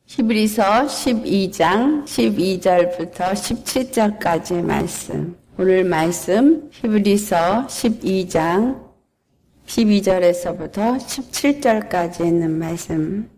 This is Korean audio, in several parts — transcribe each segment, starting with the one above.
히브리서 12장 12절부터 17절까지 말씀. 오늘 말씀 히브리서 12장 12절에서부터 17절까지 있는 말씀.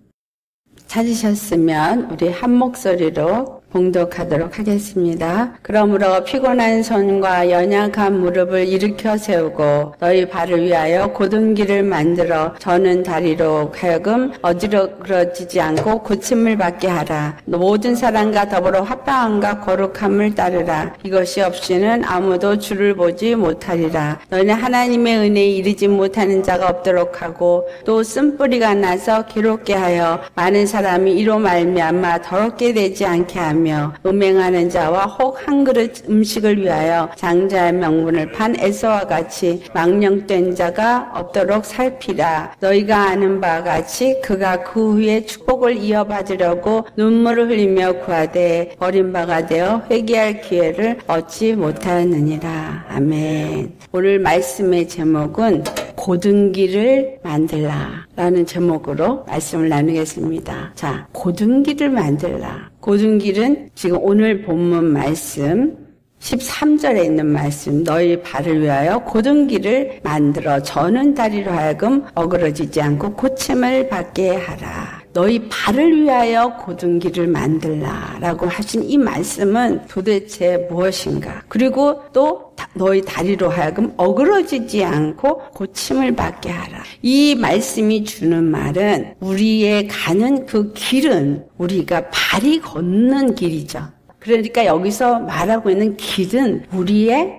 찾으셨으면 우리 한 목소리로 봉독하도록 하겠습니다. 그러므로 피곤한 손과 연약한 무릎을 일으켜 세우고 너희 발을 위하여 곧은 길을 만들어 저는 다리로 하여금 어지러지지 않고 고침을 받게 하라. 모든 사람과 더불어 화평함과 거룩함을 따르라. 이것이 없이는 아무도 주를 보지 못하리라. 너희는 하나님의 은혜에 이르지 못하는 자가 없도록 하고 또 쓴뿌리가 나서 괴롭게 하여 많은 사람이 이로 말미암아 더럽게 되지 않게 하며 음행하는 자와 혹 한 그릇 음식을 위하여 장자의 명분을 판 에서와 같이 망령된 자가 없도록 살피라. 너희가 아는 바와 같이 그가 그 후에 축복을 이어받으려고 눈물을 흘리며 구하되 버린 바가 되어 회개할 기회를 얻지 못하느니라. 아멘. 오늘 말씀의 제목은 곧은 길을 만들라 라는 제목으로 말씀을 나누겠습니다. 자, 곧은 길을 만들라. 곧은 길은 지금 오늘 본문 말씀 13절에 있는 말씀. 너희 발을 위하여 곧은 길을 만들어 저는 다리로 하여금 어그러지지 않고 고침을 받게 하라. 너희 발을 위하여 곧은 길을 만들라 라고 하신 이 말씀은 도대체 무엇인가? 그리고 또 너희 다리로 하여금 어그러지지 않고 고침을 받게 하라. 이 말씀이 주는 말은 우리의 가는 그 길은 우리가 발이 걷는 길이죠. 그러니까 여기서 말하고 있는 길은 우리의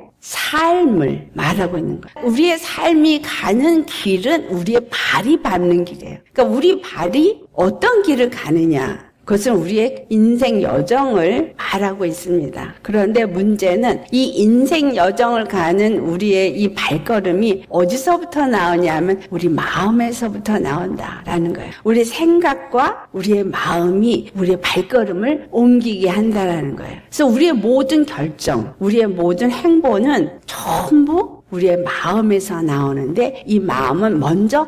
삶을 말하고 있는 거예요. 우리의 삶이 가는 길은 우리의 발이 밟는 길이에요. 그러니까 우리 발이 어떤 길을 가느냐, 그것은 우리의 인생 여정을 말하고 있습니다. 그런데 문제는 이 인생 여정을 가는 우리의 이 발걸음이 어디서부터 나오냐면 우리 마음에서부터 나온다라는 거예요. 우리 생각과 우리의 마음이 우리의 발걸음을 옮기게 한다라는 거예요. 그래서 우리의 모든 결정, 우리의 모든 행보는 전부 우리의 마음에서 나오는데 이 마음은 먼저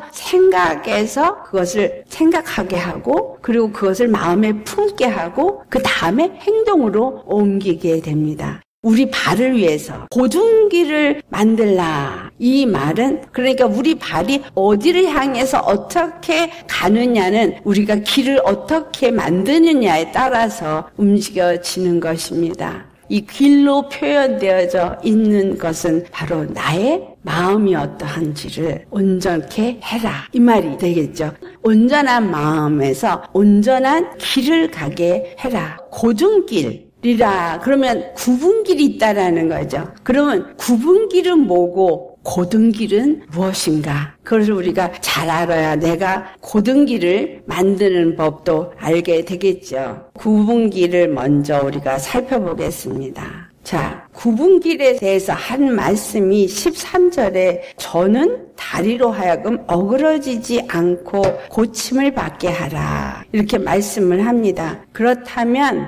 생각에서 그것을 생각하게 하고 그리고 그것을 마음에 품게 하고 그 다음에 행동으로 옮기게 됩니다. 우리 발을 위해서 곧은 길을 만들라. 이 말은 그러니까 우리 발이 어디를 향해서 어떻게 가느냐는 우리가 길을 어떻게 만드느냐에 따라서 움직여지는 것입니다. 이 길로 표현되어져 있는 것은 바로 나의 마음이 어떠한지를 온전케 해라. 이 말이 되겠죠. 온전한 마음에서 온전한 길을 가게 해라. 곧은 길이라. 그러면 굽은 길이 있다라는 거죠. 그러면 굽은 길은 뭐고 곧은 길은 무엇인가? 그것을 우리가 잘 알아야 내가 곧은 길을 만드는 법도 알게 되겠죠. 굽은 길을 먼저 우리가 살펴보겠습니다. 자, 굽은 길에 대해서 한 말씀이 13절에 저는 다리로 하여금 어그러지지 않고 고침을 받게 하라. 이렇게 말씀을 합니다. 그렇다면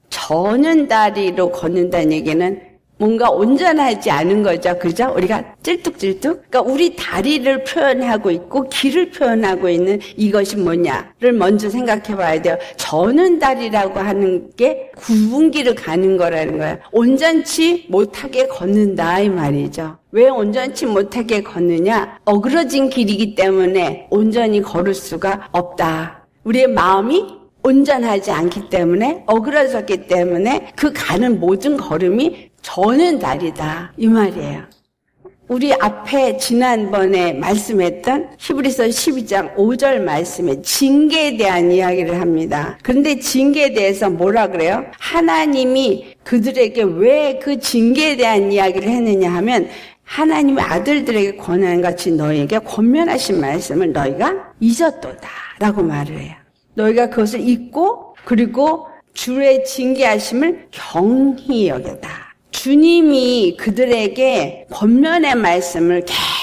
저는 다리로 걷는다는 얘기는 뭔가 온전하지 않은 거죠. 그죠? 우리가 찔뚝찔뚝. 그러니까 우리 다리를 표현하고 있고 길을 표현하고 있는 이것이 뭐냐를 먼저 생각해 봐야 돼요. 저는 다리라고 하는 게 굽은 길을 가는 거라는 거예요. 온전치 못하게 걷는다 이 말이죠. 왜 온전치 못하게 걷느냐? 어그러진 길이기 때문에 온전히 걸을 수가 없다. 우리의 마음이 온전하지 않기 때문에 어그러졌기 때문에 그 가는 모든 걸음이 저는 다리다 이 말이에요. 우리 앞에 지난번에 말씀했던 히브리서 12장 5절 말씀에 징계에 대한 이야기를 합니다. 그런데 징계에 대해서 뭐라 그래요? 하나님이 그들에게 왜 그 징계에 대한 이야기를 했느냐 하면 하나님의 아들들에게 권하는 같이 너희에게 권면하신 말씀을 너희가 잊었도다 라고 말을 해요. 너희가 그것을 잊고 그리고 주의 징계하심을 경히 여겼다. 주님이 그들에게 권면의 말씀을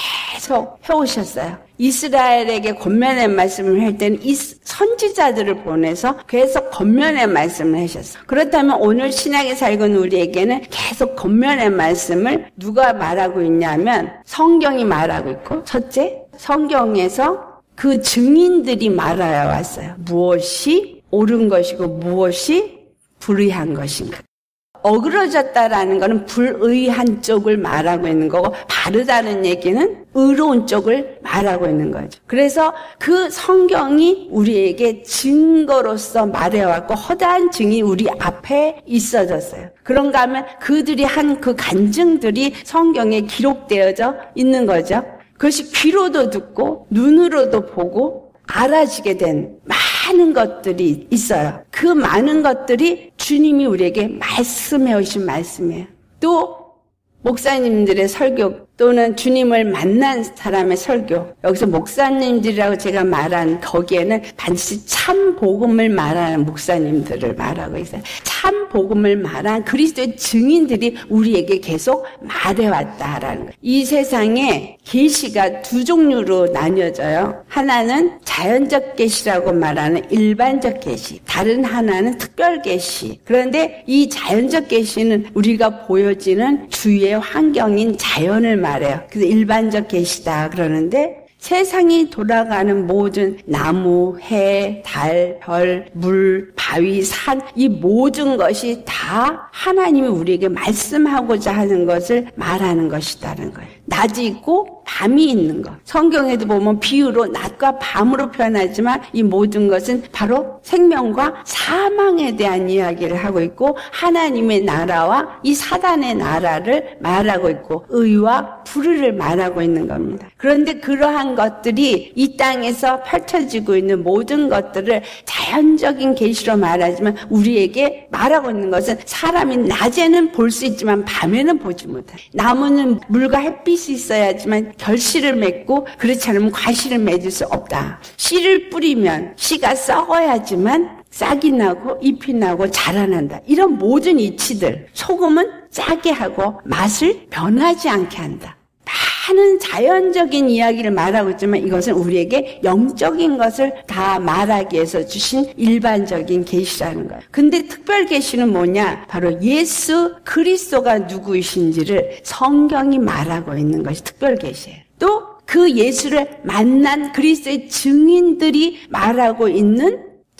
계속 해오셨어요. 이스라엘에게 권면의 말씀을 할 때는 이 선지자들을 보내서 계속 권면의 말씀을 하셨어요. 그렇다면 오늘 신약에 살고 있는 우리에게는 계속 권면의 말씀을 누가 말하고 있냐면 성경이 말하고 있고, 첫째, 성경에서 그 증인들이 말하여 왔어요. 무엇이 옳은 것이고 무엇이 불의한 것인가. 어그러졌다라는 것은 불의한 쪽을 말하고 있는 거고, 바르다는 얘기는 의로운 쪽을 말하고 있는 거죠. 그래서 그 성경이 우리에게 증거로서 말해왔고 허다한 증이 우리 앞에 있어졌어요. 그런가 하면 그들이 한 그 간증들이 성경에 기록되어져 있는 거죠. 그것이 귀로도 듣고 눈으로도 보고 알아지게 된 많은 것들이 있어요. 그 많은 것들이 주님이 우리에게 말씀해 오신 말씀이에요. 또 목사님들의 설교 또는 주님을 만난 사람의 설교, 여기서 목사님들이라고 제가 말한 거기에는 반드시 참 복음을 말하는 목사님들을 말하고 있어요. 참 복음을 말한 그리스도의 증인들이 우리에게 계속 말해왔다라는 거예요. 이 세상에 계시가 두 종류로 나뉘어져요. 하나는 자연적 계시라고 말하는 일반적 계시, 다른 하나는 특별 계시. 그런데 이 자연적 계시는 우리가 보여지는 주위의 환경인 자연을 말해요. 그래서 일반적 계시다 그러는데, 세상이 돌아가는 모든 나무, 해, 달, 별, 물, 바위, 산, 이 모든 것이 다 하나님이 우리에게 말씀하고자 하는 것을 말하는 것이다는 거예요. 낮이 있고 밤이 있는 것. 성경에도 보면 비유로 낮과 밤으로 표현하지만 이 모든 것은 바로 생명과 사망에 대한 이야기를 하고 있고, 하나님의 나라와 이 사단의 나라를 말하고 있고, 의와 불의를 말하고 있는 겁니다. 그런데 그러한 것들이 이 땅에서 펼쳐지고 있는 모든 것들을 자연적인 계시로 말하지만, 우리에게 말하고 있는 것은 사람이 낮에는 볼 수 있지만 밤에는 보지 못해. 나무는 물과 햇빛이 있어야지만 결실을 맺고, 그렇지 않으면 과실을 맺을 수 없다. 씨를 뿌리면 씨가 썩어야지만 싹이 나고 잎이 나고 자라난다. 이런 모든 이치들, 소금은 짜게 하고 맛을 변하지 않게 한다. 많은 자연적인 이야기를 말하고 있지만 이것은 우리에게 영적인 것을 다 말하기 위해서 주신 일반적인 계시라는 거예요. 근데 특별 계시는 뭐냐? 바로 예수 그리스도가 누구이신지를 성경이 말하고 있는 것이 특별 계시예요. 또 그 예수를 만난 그리스도의 증인들이 말하고 있는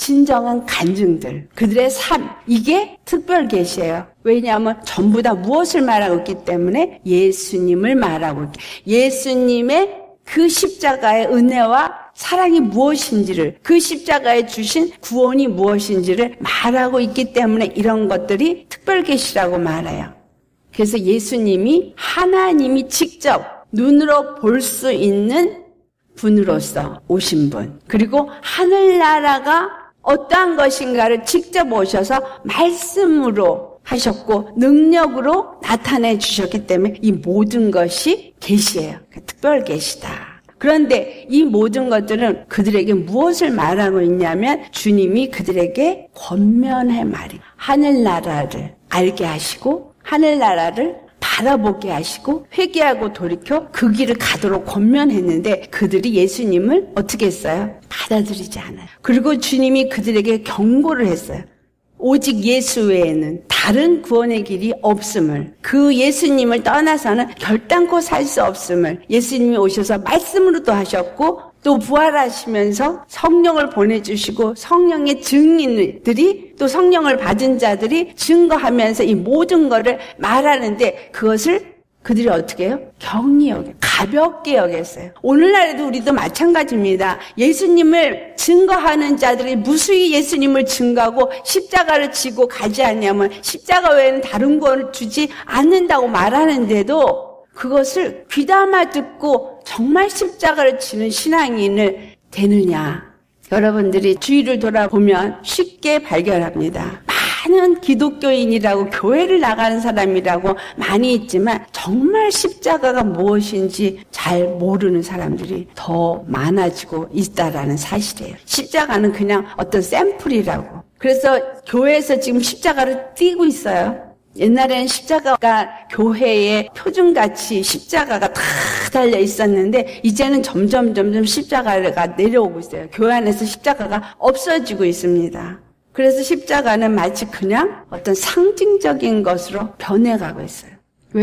진정한 간증들, 그들의 삶, 이게 특별 계시예요. 왜냐하면 전부 다 무엇을 말하고 있기 때문에 예수님을 말하고 있기, 예수님의 그 십자가의 은혜와 사랑이 무엇인지를, 그 십자가에 주신 구원이 무엇인지를 말하고 있기 때문에 이런 것들이 특별 계시라고 말해요. 그래서 예수님이 하나님이 직접 눈으로 볼 수 있는 분으로서 오신 분, 그리고 하늘나라가 어떠한 것인가를 직접 오셔서 말씀으로 하셨고 능력으로 나타내 주셨기 때문에 이 모든 것이 계시예요. 특별 계시다. 그런데 이 모든 것들은 그들에게 무엇을 말하고 있냐면, 주님이 그들에게 권면의 말이, 하늘나라를 알게 하시고 하늘나라를 바라보게 하시고 회개하고 돌이켜 그 길을 가도록 권면했는데, 그들이 예수님을 어떻게 했어요? 받아들이지 않아요. 그리고 주님이 그들에게 경고를 했어요. 오직 예수 외에는 다른 구원의 길이 없음을, 그 예수님을 떠나서는 결단코 살 수 없음을 예수님이 오셔서 말씀으로도 하셨고, 또 부활하시면서 성령을 보내주시고 성령의 증인들이, 또 성령을 받은 자들이 증거하면서 이 모든 것을 말하는데, 그것을 그들이 어떻게 해요? 경히 여겨, 가볍게 여겼어요. 오늘날에도 우리도 마찬가지입니다. 예수님을 증거하는 자들이 무수히 예수님을 증거하고 십자가를 지고 가지 않냐면 십자가 외에는 다른 구원을 주지 않는다고 말하는데도, 그것을 귀담아 듣고 정말 십자가를 지는 신앙인을 되느냐? 여러분들이 주위를 돌아보면 쉽게 발견합니다. 많은 기독교인이라고, 교회를 나가는 사람이라고 많이 있지만 정말 십자가가 무엇인지 잘 모르는 사람들이 더 많아지고 있다라는 사실이에요. 십자가는 그냥 어떤 샘플이라고. 그래서 교회에서 지금 십자가를 띄고 있어요. 옛날에는 십자가가 교회의 표준같이 십자가가 다 달려 있었는데, 이제는 점점 십자가가 내려오고 있어요. 교회 안에서 십자가가 없어지고 있습니다. 그래서 십자가는 마치 그냥 어떤 상징적인 것으로 변해가고 있어요. 왜?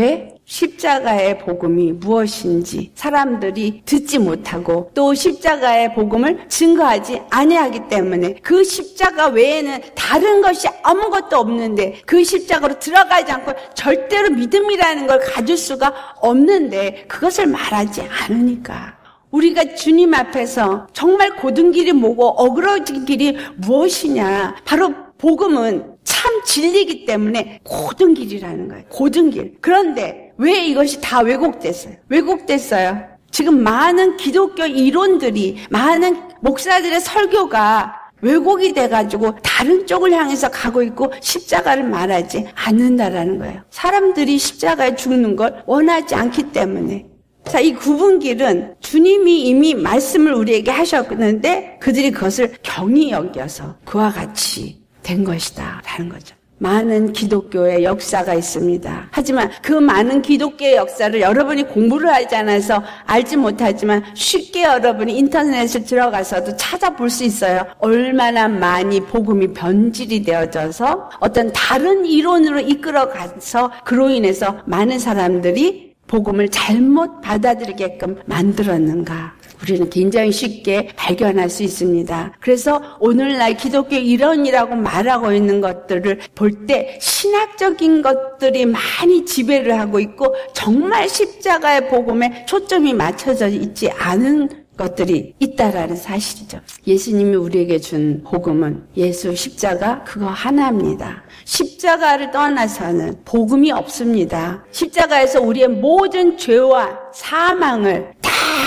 십자가의 복음이 무엇인지 사람들이 듣지 못하고 또 십자가의 복음을 증거하지 아니하기 때문에 그 십자가 외에는 다른 것이 아무것도 없는데 그 십자가로 들어가지 않고 절대로 믿음이라는 걸 가질 수가 없는데 그것을 말하지 않으니까 우리가 주님 앞에서 정말 고든 길이 뭐고 어그러진 길이 무엇이냐 바로 복음은 참 진리이기 때문에 고든 길이라는 거예요. 고든 길. 그런데 왜 이것이 다 왜곡됐어요? 왜곡됐어요. 지금 많은 기독교 이론들이 많은 목사들의 설교가 왜곡이 돼가지고 다른 쪽을 향해서 가고 있고 십자가를 말하지 않는다라는 거예요. 사람들이 십자가에 죽는 걸 원하지 않기 때문에. 자, 이 구분길은 주님이 이미 말씀을 우리에게 하셨는데 그들이 그것을 경히 여겨서 그와 같이 된 것이다 라는 거죠. 많은 기독교의 역사가 있습니다. 하지만 그 많은 기독교의 역사를 여러분이 공부를 하지 않아서 알지 못하지만 쉽게 여러분이 인터넷에 들어가서도 찾아볼 수 있어요. 얼마나 많이 복음이 변질이 되어져서 어떤 다른 이론으로 이끌어가서 그로 인해서 많은 사람들이 복음을 잘못 받아들이게끔 만들었는가. 우리는 굉장히 쉽게 발견할 수 있습니다. 그래서 오늘날 기독교 이론이라고 말하고 있는 것들을 볼 때 신학적인 것들이 많이 지배를 하고 있고 정말 십자가의 복음에 초점이 맞춰져 있지 않은 것들이 있다라는 사실이죠. 예수님이 우리에게 준 복음은 예수 십자가 그거 하나입니다. 십자가를 떠나서는 복음이 없습니다. 십자가에서 우리의 모든 죄와 사망을 다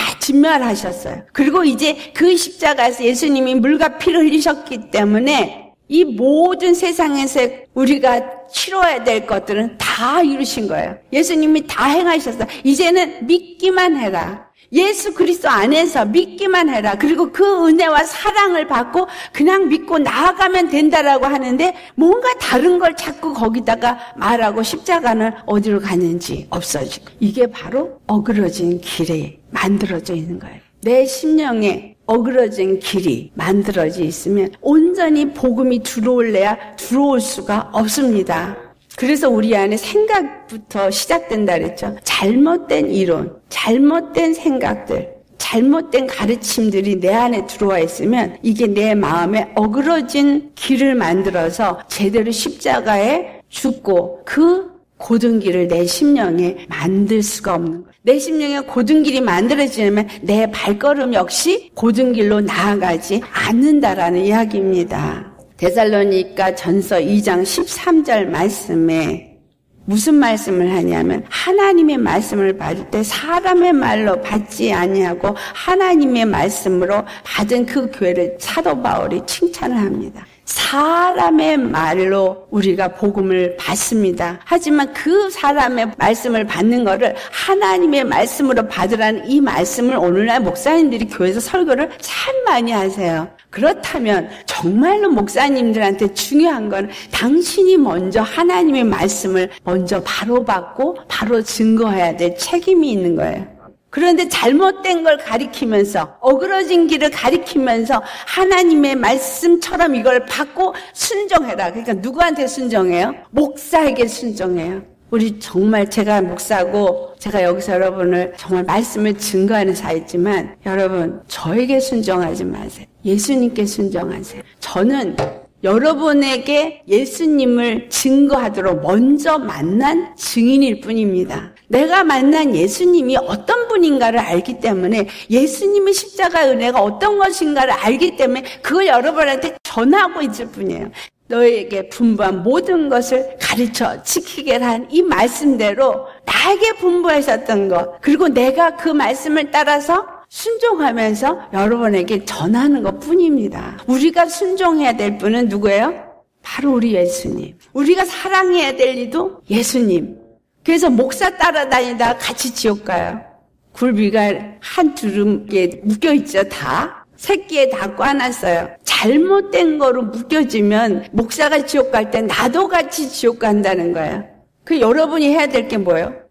진멸하셨어요. 그리고 이제 그 십자가에서 예수님이 물과 피를 흘리셨기 때문에 이 모든 세상에서 우리가 치러야 될 것들은 다 이루신 거예요. 예수님이 다 행하셨어요. 이제는 믿기만 해라. 예수 그리스도 안에서 믿기만 해라. 그리고 그 은혜와 사랑을 받고 그냥 믿고 나아가면 된다라고 하는데 뭔가 다른 걸 자꾸 거기다가 말하고 십자가는 어디로 가는지 없어지고 이게 바로 어그러진 길에 만들어져 있는 거예요. 내 심령에 어그러진 길이 만들어져 있으면 온전히 복음이 들어올래야 들어올 수가 없습니다. 그래서 우리 안에 생각부터 시작된다 그랬죠. 잘못된 이론, 잘못된 생각들, 잘못된 가르침들이 내 안에 들어와 있으면 이게 내 마음에 어그러진 길을 만들어서 제대로 십자가에 죽고 그 고든 길을 내 심령에 만들 수가 없는 거예요. 내 심령에 고든 길이 만들어지려면 내 발걸음 역시 고든 길로 나아가지 않는다라는 이야기입니다. 데살로니가 전서 2장 13절 말씀에 무슨 말씀을 하냐면 하나님의 말씀을 받을 때 사람의 말로 받지 아니하고 하나님의 말씀으로 받은 그 교회를 사도 바울이 칭찬을 합니다. 사람의 말로 우리가 복음을 받습니다. 하지만 그 사람의 말씀을 받는 거를 하나님의 말씀으로 받으라는 이 말씀을 오늘날 목사님들이 교회에서 설교를 참 많이 하세요. 그렇다면 정말로 목사님들한테 중요한 건 당신이 먼저 하나님의 말씀을 먼저 바로 받고 바로 증거해야 될 책임이 있는 거예요. 그런데 잘못된 걸 가리키면서 어그러진 길을 가리키면서 하나님의 말씀처럼 이걸 받고 순종해라. 그러니까 누구한테 순종해요? 목사에게 순종해요. 우리 정말 제가 목사고 제가 여기서 여러분을 정말 말씀을 증거하는 사이지만 여러분 저에게 순종하지 마세요. 예수님께 순종하세요. 저는 여러분에게 예수님을 증거하도록 먼저 만난 증인일 뿐입니다. 내가 만난 예수님이 어떤 분인가를 알기 때문에 예수님의 십자가 은혜가 어떤 것인가를 알기 때문에 그걸 여러분한테 전하고 있을 뿐이에요. 너에게 분부한 모든 것을 가르쳐 지키게 한 이 말씀대로 나에게 분부하셨던 것 그리고 내가 그 말씀을 따라서 순종하면서 여러분에게 전하는 것 뿐입니다. 우리가 순종해야 될 분은 누구예요? 바로 우리 예수님. 우리가 사랑해야 될 이도 예수님. 그래서 목사 따라다니다 같이 지옥 가요. 굴비가 한 주름에 묶여있죠. 다. 새끼에 다 꽈놨어요. 잘못된 거로 묶여지면 목사가 지옥 갈 때 나도 같이 지옥 간다는 거예요. 그 여러분이 해야 될 게 뭐예요?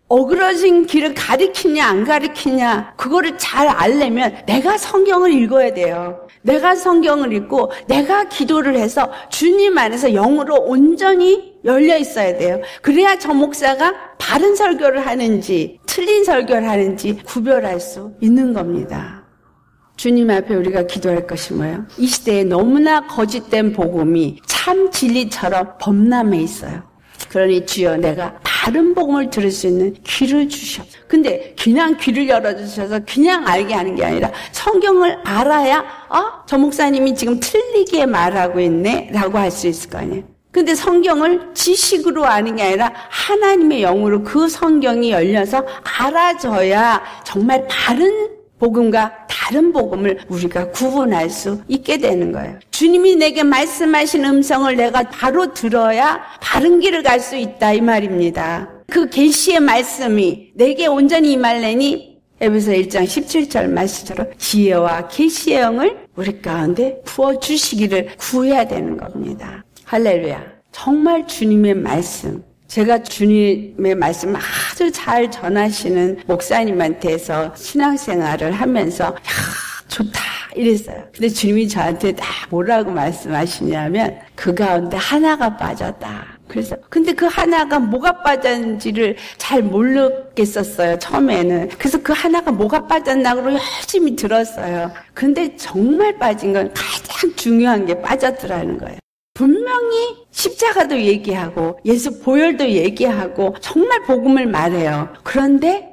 어그러진 길을 가리키냐 안 가리키냐 그거를 잘 알려면 내가 성경을 읽어야 돼요. 내가 성경을 읽고 내가 기도를 해서 주님 안에서 영으로 온전히 열려 있어야 돼요. 그래야 저 목사가 바른 설교를 하는지 틀린 설교를 하는지 구별할 수 있는 겁니다. 주님 앞에 우리가 기도할 것이 뭐예요? 이 시대에 너무나 거짓된 복음이 참 진리처럼 범람해 있어요. 그러니 주여 내가 바른 복음을 들을 수 있는 귀를 주시옵소서. 근데 그냥 귀를 열어주셔서 그냥 알게 하는 게 아니라 성경을 알아야 저 목사님이 지금 틀리게 말하고 있네 라고 할 수 있을 거 아니에요. 근데 성경을 지식으로 아는 게 아니라 하나님의 영으로 그 성경이 열려서 알아져야 정말 바른 복음과 다른 복음을 우리가 구분할 수 있게 되는 거예요. 주님이 내게 말씀하신 음성을 내가 바로 들어야 바른 길을 갈 수 있다 이 말입니다. 그 계시의 말씀이 내게 온전히 임할래니 에베소 1장 17절 말씀처럼 지혜와 계시의 영을 우리 가운데 부어주시기를 구해야 되는 겁니다. 할렐루야. 정말 주님의 말씀, 제가 주님의 말씀을 아주 잘 전하시는 목사님한테서 신앙생활을 하면서 좋다 이랬어요. 근데 주님이 저한테 뭐라고 말씀하시냐면 그 가운데 하나가 빠졌다. 그래서 근데 그 하나가 뭐가 빠졌는지를 잘 모르겠었어요. 처음에는. 그래서 그 하나가 뭐가 빠졌나 그러고 열심히 들었어요. 근데 정말 빠진 건 가장 중요한 게 빠졌더라는 거예요. 분명히 십자가도 얘기하고 예수 보혈도 얘기하고 정말 복음을 말해요. 그런데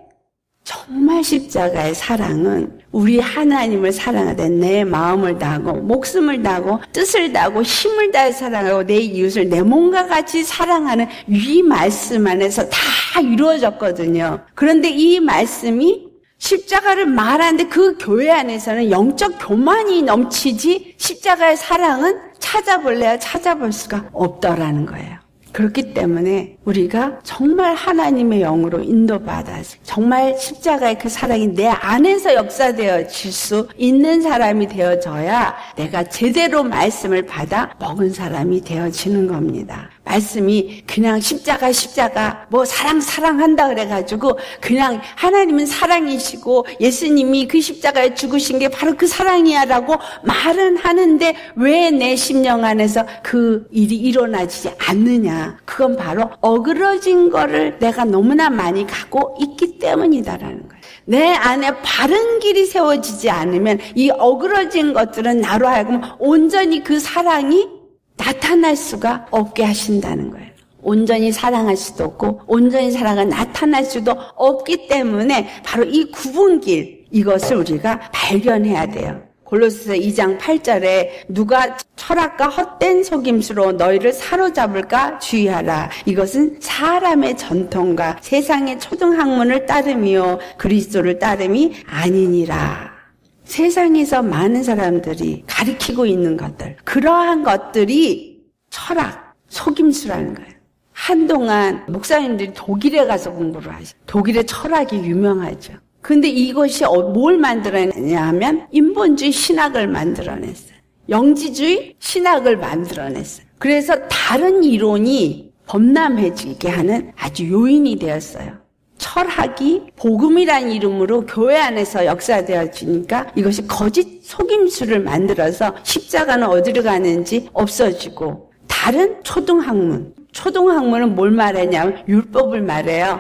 정말 십자가의 사랑은 우리 하나님을 사랑하되 내 마음을 다하고 목숨을 다하고 뜻을 다하고 힘을 다해 사랑하고 내 이웃을 내 몸과 같이 사랑하는 이 말씀 안에서 다 이루어졌거든요. 그런데 이 말씀이 십자가를 말하는데 그 교회 안에서는 영적 교만이 넘치지 십자가의 사랑은 찾아볼래야 찾아볼 수가 없더라는 거예요. 그렇기 때문에 우리가 정말 하나님의 영으로 인도받아서 정말 십자가의 그 사랑이 내 안에서 역사되어질 수 있는 사람이 되어져야 내가 제대로 말씀을 받아 먹은 사람이 되어지는 겁니다. 말씀이 그냥 십자가 뭐 사랑한다 그래가지고 그냥 하나님은 사랑이시고 예수님이 그 십자가에 죽으신 게 바로 그 사랑이야 라고 말은 하는데 왜 내 심령 안에서 그 일이 일어나지 않느냐. 그건 바로 어그러진 거를 내가 너무나 많이 가고 있기 때문이다라는 거예요. 내 안에 바른 길이 세워지지 않으면 이 어그러진 것들은 나로 하여금 온전히 그 사랑이 나타날 수가 없게 하신다는 거예요. 온전히 사랑할 수도 없고 온전히 사랑은 나타날 수도 없기 때문에 바로 이 구분길 이것을 우리가 발견해야 돼요. 골로새서 2장 8절에 누가 철학과 헛된 속임수로 너희를 사로잡을까 주의하라. 이것은 사람의 전통과 세상의 초등학문을 따름이요 그리스도를 따름이 아니니라. 세상에서 많은 사람들이 가리키고 있는 것들, 그러한 것들이 철학, 속임수라는 거예요. 한동안 목사님들이 독일에 가서 공부를 하죠. 독일의 철학이 유명하죠. 근데 이것이 뭘 만들어냈냐 하면 인본주의 신학을 만들어냈어요. 영지주의 신학을 만들어냈어요. 그래서 다른 이론이 범람해지게 하는 아주 요인이 되었어요. 철학이 복음이라는 이름으로 교회 안에서 역사되어지니까 이것이 거짓 속임수를 만들어서 십자가는 어디로 가는지 없어지고 다른 초등학문은 뭘 말하냐면 율법을 말해요.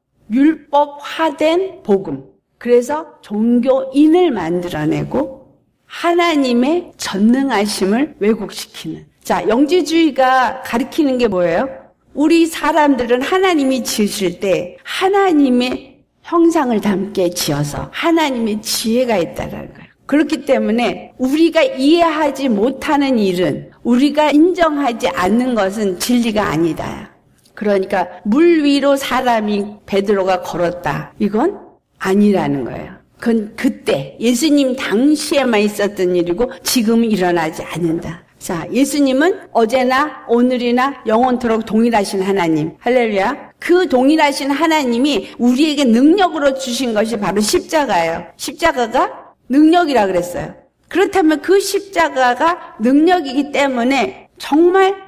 율법화된 복음. 그래서 종교인을 만들어내고 하나님의 전능하심을 왜곡시키는. 자, 영지주의가 가리키는 게 뭐예요? 우리 사람들은 하나님이 지으실 때 하나님의 형상을 담게 지어서 하나님의 지혜가 있다라는 거예요. 그렇기 때문에 우리가 이해하지 못하는 일은 우리가 인정하지 않는 것은 진리가 아니다. 그러니까 물 위로 사람이 베드로가 걸었다. 이건 아니라는 거예요. 그건 그때 예수님 당시에만 있었던 일이고 지금은 일어나지 않는다. 자, 예수님은 어제나 오늘이나 영원토록 동일하신 하나님. 할렐루야. 그 동일하신 하나님이 우리에게 능력으로 주신 것이 바로 십자가예요. 십자가가 능력이라 그랬어요. 그렇다면 그 십자가가 능력이기 때문에 정말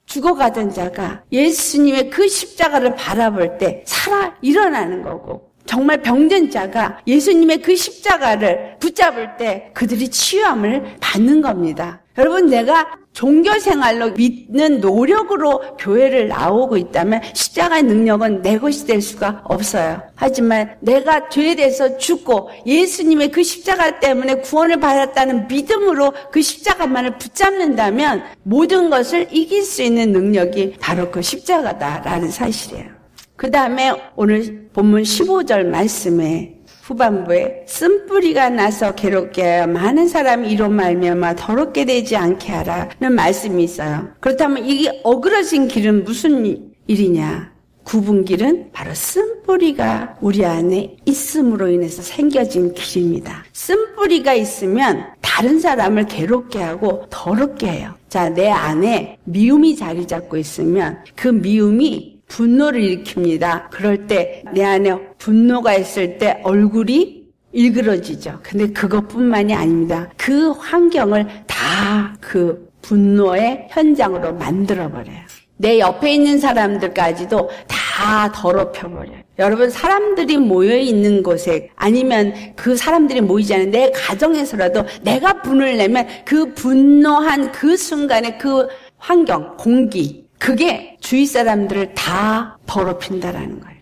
죽어가던 자가 예수님의 그 십자가를 바라볼 때 살아 일어나는 거고, 정말 병든 자가 예수님의 그 십자가를 붙잡을 때 그들이 치유함을 받는 겁니다. 여러분, 내가 종교생활로 믿는 노력으로 교회를 나오고 있다면 십자가의 능력은 내 것이 될 수가 없어요. 하지만 내가 죄에 대해서 죽고 예수님의 그 십자가 때문에 구원을 받았다는 믿음으로 그 십자가만을 붙잡는다면 모든 것을 이길 수 있는 능력이 바로 그 십자가다라는 사실이에요. 그 다음에 오늘 본문 15절 말씀에 후반부에 쓴뿌리가 나서 괴롭게 하여 많은 사람이 이로 말미암아 더럽게 되지 않게 하라는 말씀이 있어요. 그렇다면 이게 어그러진 길은 무슨 일이냐? 굽은 길은 바로 쓴뿌리가 우리 안에 있음으로 인해서 생겨진 길입니다. 쓴뿌리가 있으면 다른 사람을 괴롭게 하고 더럽게 해요. 자, 내 안에 미움이 자리 잡고 있으면 그 미움이 분노를 일으킵니다. 그럴 때 내 안에 분노가 있을 때 얼굴이 일그러지죠. 근데 그것뿐만이 아닙니다. 그 환경을 다 그 분노의 현장으로 만들어버려요. 내 옆에 있는 사람들까지도 다 더럽혀버려요. 여러분, 사람들이 모여있는 곳에 아니면 그 사람들이 모이지 않은 내 가정에서라도 내가 분을 내면 그 분노한 그 순간에 그 환경, 공기, 그게 주위 사람들을 다 더럽힌다라는 거예요.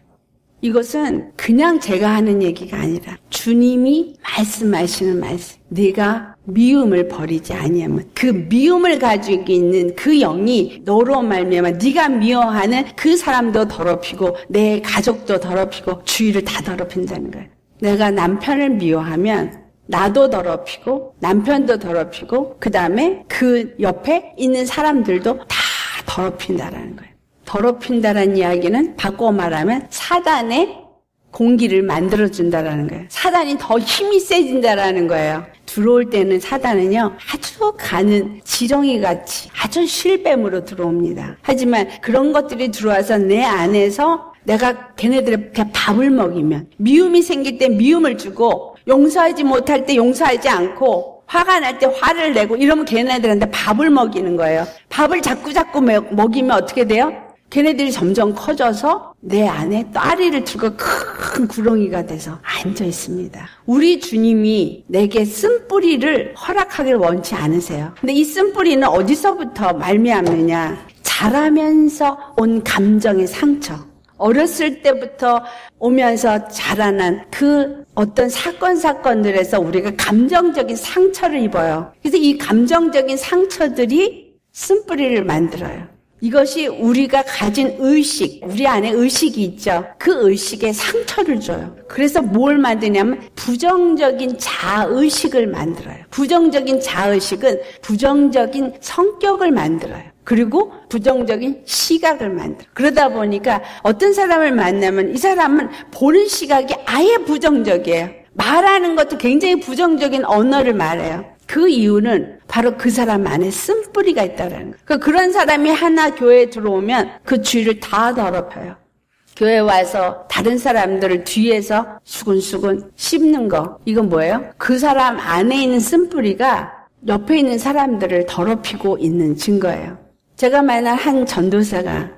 이것은 그냥 제가 하는 얘기가 아니라 주님이 말씀하시는 말씀. 네가 미움을 버리지 아니하면 그 미움을 가지고 있는 그 영이 너로 말미암아 네가 미워하는 그 사람도 더럽히고 내 가족도 더럽히고 주위를 다 더럽힌다는 거예요. 내가 남편을 미워하면 나도 더럽히고 남편도 더럽히고 그 다음에 그 옆에 있는 사람들도 다 더럽힌다라는 거예요. 더럽힌다라는 이야기는 바꿔 말하면 사단의 공기를 만들어준다라는 거예요. 사단이 더 힘이 세진다라는 거예요. 들어올 때는 사단은요, 아주 가는 지렁이같이 아주 실뱀으로 들어옵니다. 하지만 그런 것들이 들어와서 내 안에서 내가 걔네들에게 밥을 먹이면, 미움이 생길 때 미움을 주고 용서하지 못할 때 용서하지 않고 화가 날 때 화를 내고 이러면 걔네들한테 밥을 먹이는 거예요. 밥을 자꾸 먹이면 어떻게 돼요? 걔네들이 점점 커져서 내 안에 따리를 들고 큰 구렁이가 돼서 앉아 있습니다. 우리 주님이 내게 쓴뿌리를 허락하기를 원치 않으세요. 근데 이 쓴뿌리는 어디서부터 말미암느냐? 자라면서 온 감정의 상처. 어렸을 때부터 오면서 자라난 그 어떤 사건들에서 우리가 감정적인 상처를 입어요. 그래서 이 감정적인 상처들이 쓴뿌리를 만들어요. 이것이 우리가 가진 의식, 우리 안에 의식이 있죠. 그 의식에 상처를 줘요. 그래서 뭘 만드냐면 부정적인 자의식을 만들어요. 부정적인 자의식은 부정적인 성격을 만들어요. 그리고 부정적인 시각을 만들어요. 그러다 보니까 어떤 사람을 만나면 이 사람은 보는 시각이 아예 부정적이에요. 말하는 것도 굉장히 부정적인 언어를 말해요. 그 이유는 바로 그 사람 안에 쓴뿌리가 있다는 거예요. 그런 사람이 하나 교회에 들어오면 그 주위를 다 더럽혀요. 교회 와서 다른 사람들을 뒤에서 수근수근 씹는 거. 이건 뭐예요? 그 사람 안에 있는 쓴뿌리가 옆에 있는 사람들을 더럽히고 있는 증거예요. 제가 만난 한 전도사가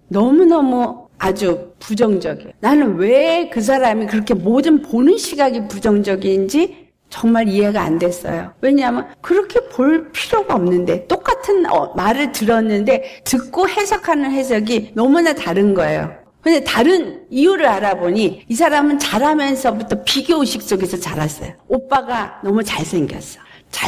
너무너무 아주 부정적이에요. 나는 왜 그 사람이 그렇게 모든 보는 시각이 부정적인지 정말 이해가 안 됐어요. 왜냐하면 그렇게 볼 필요가 없는데 똑같은 말을 들었는데 듣고 해석하는 해석이 너무나 다른 거예요. 근데 다른 이유를 알아보니 이 사람은 자라면서부터 비교의식 속에서 자랐어요. 오빠가 너무 잘생겼어.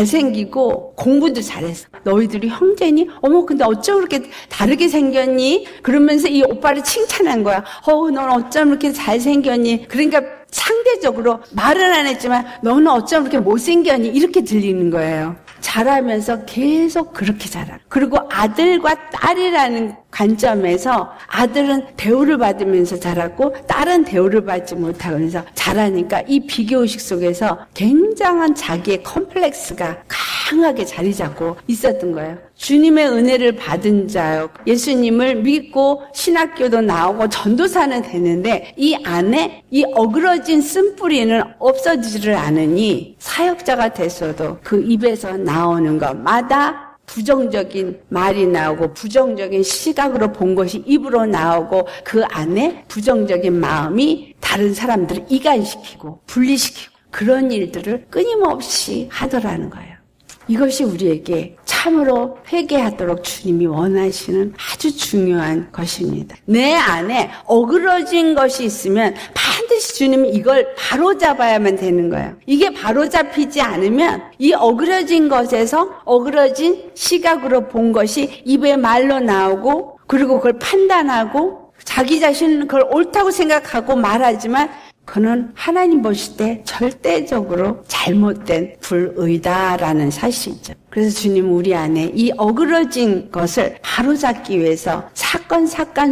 잘생기고 공부도 잘했어. 너희들이 형제니? 어머, 근데 어쩜 그렇게 다르게 생겼니? 그러면서 이 오빠를 칭찬한 거야. 넌 어쩜 그렇게 잘생겼니? 그러니까 상대적으로 말은 안 했지만 너는 어쩜 그렇게 못생겼니? 이렇게 들리는 거예요. 자라면서 계속 그렇게 자라. 그리고 아들과 딸이라는 관점에서 아들은 대우를 받으면서 자랐고 딸은 대우를 받지 못하고 그래서 자라니까 이 비교의식 속에서 굉장한 자기의 컴플렉스가 강하게 자리 잡고 있었던 거예요. 주님의 은혜를 받은 자요. 예수님을 믿고 신학교도 나오고 전도사는 되는데 이 안에 이 어그러진 쓴뿌리는 없어지지를 않으니 사역자가 됐어도 그 입에서 나오는 것마다 부정적인 말이 나오고 부정적인 시각으로 본 것이 입으로 나오고 그 안에 부정적인 마음이 다른 사람들을 이간시키고 분리시키고 그런 일들을 끊임없이 하더라는 거예요. 이것이 우리에게 참으로 회개하도록 주님이 원하시는 아주 중요한 것입니다. 내 안에 어그러진 것이 있으면 반드시 주님이 이걸 바로잡아야만 되는 거예요. 이게 바로잡히지 않으면 이 어그러진 것에서 어그러진 시각으로 본 것이 입에 말로 나오고 그리고 그걸 판단하고 자기 자신은 그걸 옳다고 생각하고 말하지만 그는 하나님 보실 때 절대적으로 잘못된 불의다라는 사실이죠. 그래서 주님은 우리 안에 이 어그러진 것을 바로잡기 위해서 사건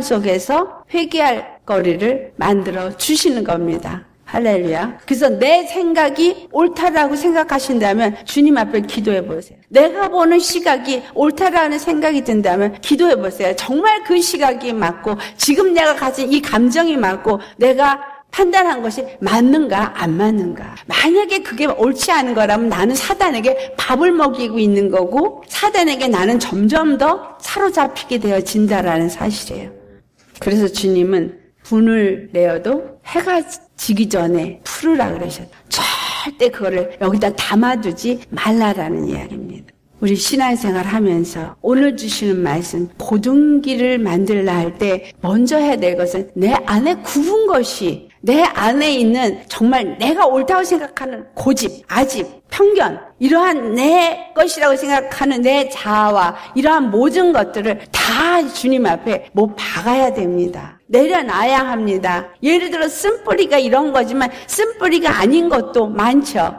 속에서 회개할 거리를 만들어 주시는 겁니다. 할렐루야. 그래서 내 생각이 옳다라고 생각하신다면 주님 앞에 기도해 보세요. 내가 보는 시각이 옳다라는 생각이 든다면 기도해 보세요. 정말 그 시각이 맞고 지금 내가 가진 이 감정이 맞고 내가 판단한 것이 맞는가 안 맞는가. 만약에 그게 옳지 않은 거라면 나는 사단에게 밥을 먹이고 있는 거고 사단에게 나는 점점 더 사로잡히게 되어진다라는 사실이에요. 그래서 주님은 분을 내어도 해가 지기 전에 풀으라 그러셨어요. 절대 그거를 여기다 담아두지 말라라는 이야기입니다. 우리 신앙생활 하면서 오늘 주시는 말씀 고등기를 만들라 할 때 먼저 해야 될 것은 내 안에 굽은 것이 내 안에 있는 정말 내가 옳다고 생각하는 고집, 아집, 편견 이러한 내 것이라고 생각하는 내 자아와 이러한 모든 것들을 다 주님 앞에 못 박아야 됩니다. 내려놔야 합니다. 예를 들어 쓴뿌리가 이런 거지만 쓴뿌리가 아닌 것도 많죠.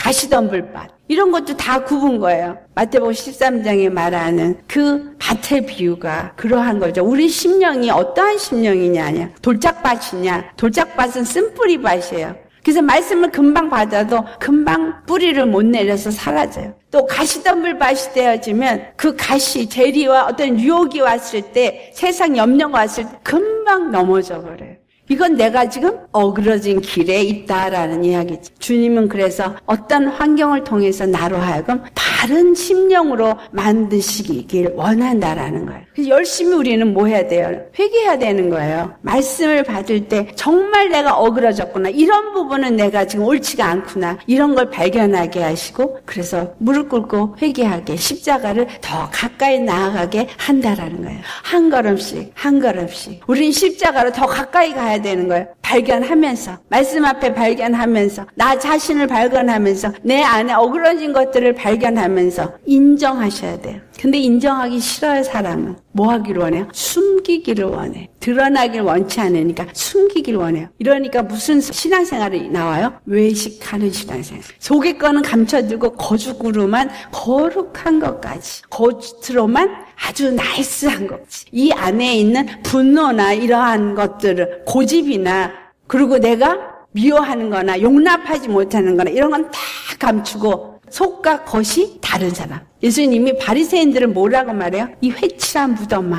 가시덤불밭 이런 것도 다 굽은 거예요. 마태복음 13장에 말하는 그 밭의 비유가 그러한 거죠. 우리 심령이 어떠한 심령이냐 돌짝밭이냐. 돌짝밭은 쓴뿌리밭이에요. 그래서 말씀을 금방 받아도 금방 뿌리를 못 내려서 사라져요. 또 가시덤불밭이 되어지면 그 가시, 재리와 어떤 유혹이 왔을 때 세상 염려가 왔을 때 금방 넘어져 버려요. 이건 내가 지금 어그러진 길에 있다라는 이야기죠. 주님은 그래서 어떤 환경을 통해서 나로 하여금 바른 심령으로 만드시길 원한다라는 거예요. 그래서 열심히 우리는 뭐 해야 돼요? 회개해야 되는 거예요. 말씀을 받을 때 정말 내가 어그러졌구나. 이런 부분은 내가 지금 옳지가 않구나. 이런 걸 발견하게 하시고 그래서 무릎 꿇고 회개하게 십자가를 더 가까이 나아가게 한다라는 거예요. 한 걸음씩 한 걸음씩. 우린 십자가로 더 가까이 가야 되는 거예요. 발견하면서 말씀 앞에 발견하면서 나 자신을 발견하면서 내 안에 어그러진 것들을 발견하면서 인정하셔야 돼요. 근데 인정하기 싫어요. 사람은 뭐 하기를 원해요? 숨기기를 원해. 드러나길 원치 않으니까 숨기기를 원해요. 이러니까 무슨 신앙생활이 나와요? 외식하는 신앙생활. 속의 거는 감춰두고 거죽으로만 거룩한 것까지 겉으로만 아주 나이스한 것. 이 안에 있는 분노나 이러한 것들을 고집이나 그리고 내가 미워하는 거나 용납하지 못하는 거나 이런 건 다 감추고 속과 겉이 다른 사람. 예수님이 바리새인들을 뭐라고 말해요? 이 회칠한 무덤아.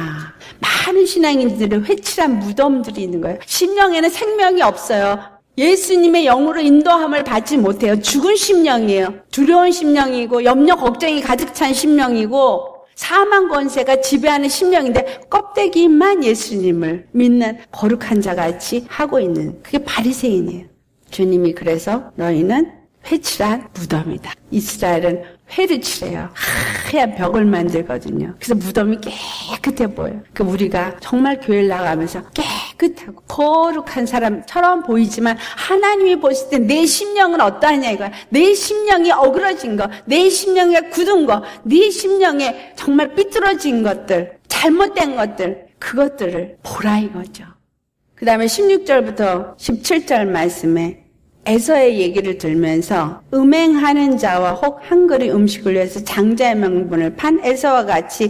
많은 신앙인들의 회칠한 무덤들이 있는 거예요. 심령에는 생명이 없어요. 예수님의 영으로 인도함을 받지 못해요. 죽은 심령이에요. 두려운 심령이고 염려 걱정이 가득 찬 심령이고 사망 권세가 지배하는 심령인데 껍데기만 예수님을 믿는 거룩한 자같이 하고 있는 그게 바리새인이에요. 주님이 그래서 너희는 회칠한 무덤이다. 이스라엘은 회를 칠해요. 하얀 벽을 만들거든요. 그래서 무덤이 깨끗해 보여요. 그러니까 우리가 정말 교회를 나가면서 깨끗하고 거룩한 사람처럼 보이지만 하나님이 보실 때 내 심령은 어떠하냐 이거야. 내 심령이 어그러진 거, 내 심령이 굳은 거, 네 심령에 정말 삐뚤어진 것들, 잘못된 것들, 그것들을 보라 이거죠. 그 다음에 16절부터 17절 말씀에 에서의 얘기를 들면서 음행하는 자와 혹 한 그릇 음식을 위해서 장자의 명분을 판 에서와 같이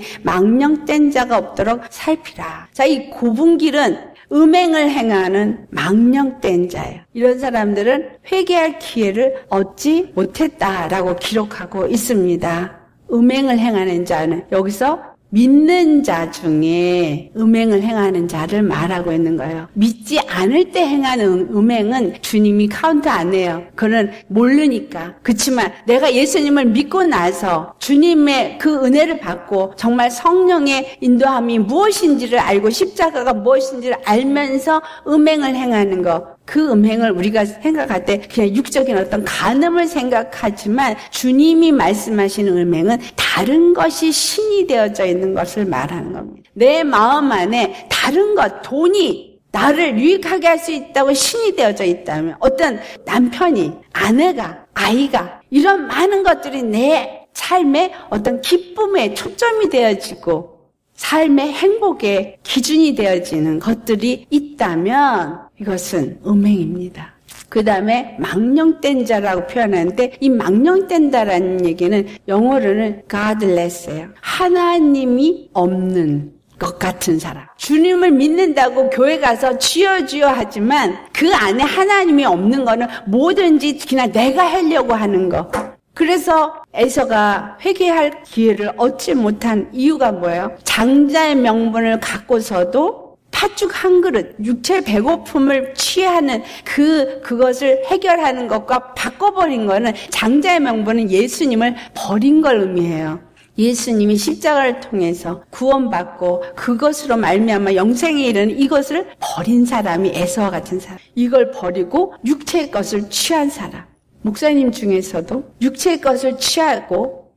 망령된 자가 없도록 살피라. 자, 이 굽은 길은 음행을 행하는 망령된 자예요. 이런 사람들은 회개할 기회를 얻지 못했다라고 기록하고 있습니다. 음행을 행하는 자는 여기서 믿는 자 중에 음행을 행하는 자를 말하고 있는 거예요. 믿지 않을 때 행하는 음행은 주님이 카운트 안 해요. 그는 모르니까. 그렇지만 내가 예수님을 믿고 나서 주님의 그 은혜를 받고 정말 성령의 인도함이 무엇인지를 알고 십자가가 무엇인지를 알면서 음행을 행하는 것, 그 음행을 우리가 생각할 때 그냥 육적인 어떤 간음을 생각하지만 주님이 말씀하시는 음행은 다른 것이 신이 되어져 있는 것을 말하는 겁니다. 내 마음 안에 다른 것, 돈이 나를 유익하게 할 수 있다고 신이 되어져 있다면, 어떤 남편이, 아내가, 아이가, 이런 많은 것들이 내 삶의 어떤 기쁨에 초점이 되어지고 삶의 행복의 기준이 되어지는 것들이 있다면 이것은 음행입니다. 그 다음에 망령된 자라고 표현하는데, 이 망령된다라는 얘기는 영어로는 godless예요. 하나님이 없는 것 같은 사람. 주님을 믿는다고 교회 가서 주여 주여 하지만 그 안에 하나님이 없는 거는 뭐든지 그냥 내가 하려고 하는 거. 그래서 에서가 회개할 기회를 얻지 못한 이유가 뭐예요? 장자의 명분을 갖고서도 팥죽 한 그릇, 육체 배고픔을 취하는 그것을 해결하는 것과 바꿔버린 거는, 장자의 명분은 예수님을 버린 걸 의미해요. 예수님이 십자가를 통해서 구원받고 그것으로 말미암아 영생에 이르는 이것을 버린 사람이 에서와 같은 사람. 이걸 버리고 육체의 것을 취한 사람. 목사님 중에서도 육체의 것을 취하고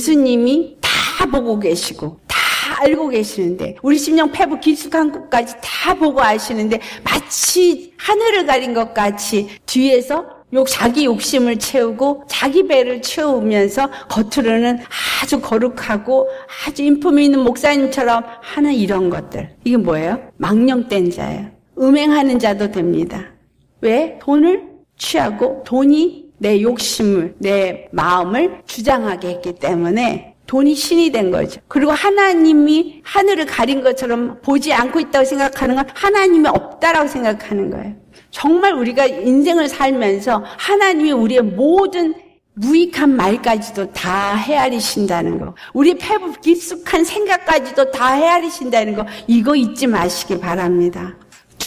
예수님이 다 보고 계시고 다 알고 계시는데, 우리 심령 패부 깊숙한 곳까지 다 보고 아시는데 마치 하늘을 가린 것 같이 뒤에서 자기 욕심을 채우고 자기 배를 채우면서 겉으로는 아주 거룩하고 아주 인품이 있는 목사님처럼 하는 이런 것들. 이게 뭐예요? 망령된 자예요. 음행하는 자도 됩니다. 왜? 돈을 취하고 돈이 내 욕심을, 내 마음을 주장하게 했기 때문에 돈이 신이 된 거죠. 그리고 하나님이 하늘을 가린 것처럼 보지 않고 있다고 생각하는 건 하나님이 없다라고 생각하는 거예요. 정말 우리가 인생을 살면서 하나님이 우리의 모든 무익한 말까지도 다 헤아리신다는 거, 우리 패부 깊숙한 생각까지도 다 헤아리신다는 거, 이거 잊지 마시기 바랍니다.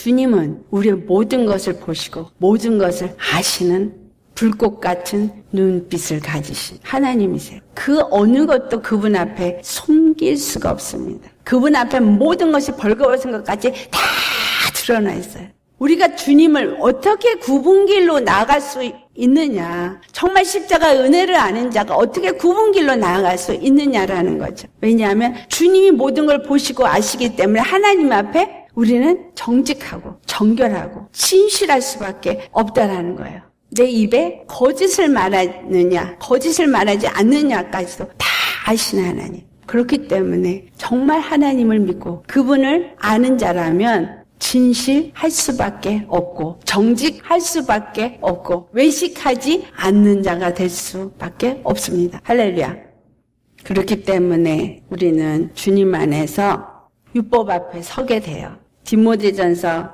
주님은 우리의 모든 것을 보시고 모든 것을 아시는 불꽃 같은 눈빛을 가지신 하나님이세요. 그 어느 것도 그분 앞에 숨길 수가 없습니다. 그분 앞에 모든 것이 벌거벗은 것까지 다 드러나 있어요. 우리가 주님을 어떻게 구분길로 나아갈 수 있느냐, 정말 십자가 은혜를 아는 자가 어떻게 구분길로 나아갈 수 있느냐라는 거죠. 왜냐하면 주님이 모든 걸 보시고 아시기 때문에 하나님 앞에 우리는 정직하고 정결하고 진실할 수밖에 없다라는 거예요. 내 입에 거짓을 말하느냐, 거짓을 말하지 않느냐까지도 다 아시는 하나님. 그렇기 때문에 정말 하나님을 믿고 그분을 아는 자라면 진실할 수밖에 없고 정직할 수밖에 없고 외식하지 않는 자가 될 수밖에 없습니다. 할렐루야. 그렇기 때문에 우리는 주님 안에서 율법 앞에 서게 돼요. 디모데전서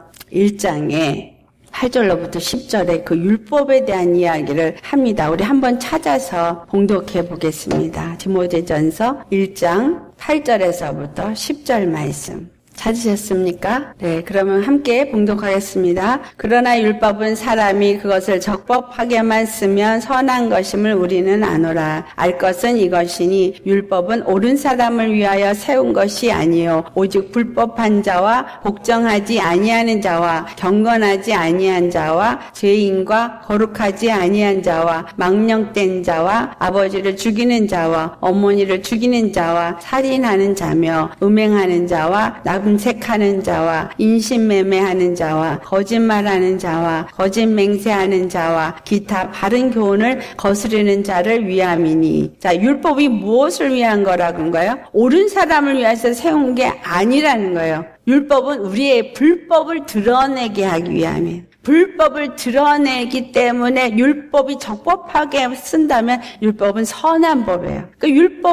1장에 8절로부터 10절에 그 율법에 대한 이야기를 합니다. 우리 한번 찾아서 봉독해 보겠습니다. 디모데전서 1장 8절에서부터 10절 말씀. 찾으셨습니까? 네, 그러면 함께 봉독하겠습니다. 그러나 율법은 사람이 그것을 적법하게만 쓰면 선한 것임을 우리는 아노라. 알 것은 이것이니 율법은 옳은 사람을 위하여 세운 것이 아니요 오직 불법한 자와 복종하지 아니하는 자와 경건하지 아니한 자와 죄인과 거룩하지 아니한 자와 망령된 자와 아버지를 죽이는 자와 어머니를 죽이는 자와 살인하는 자며 음행하는 자와 색하는 자와 인신매매하는 자와 거짓말하는 자와 거짓 맹세하는 자와 기타 바른 교훈을 거스르는 자를 위함이니. 자, 율법이 무엇을 위한 거라는 거예요? 옳은 사람을 위해서 세운 게 아니라는 거예요. 율법은 우리의 불법을 드러내게 하기 위함이에요. 불법을 드러내기 때문에 율법이 적법하게 쓴다면 율법은 선한 법이에요. 그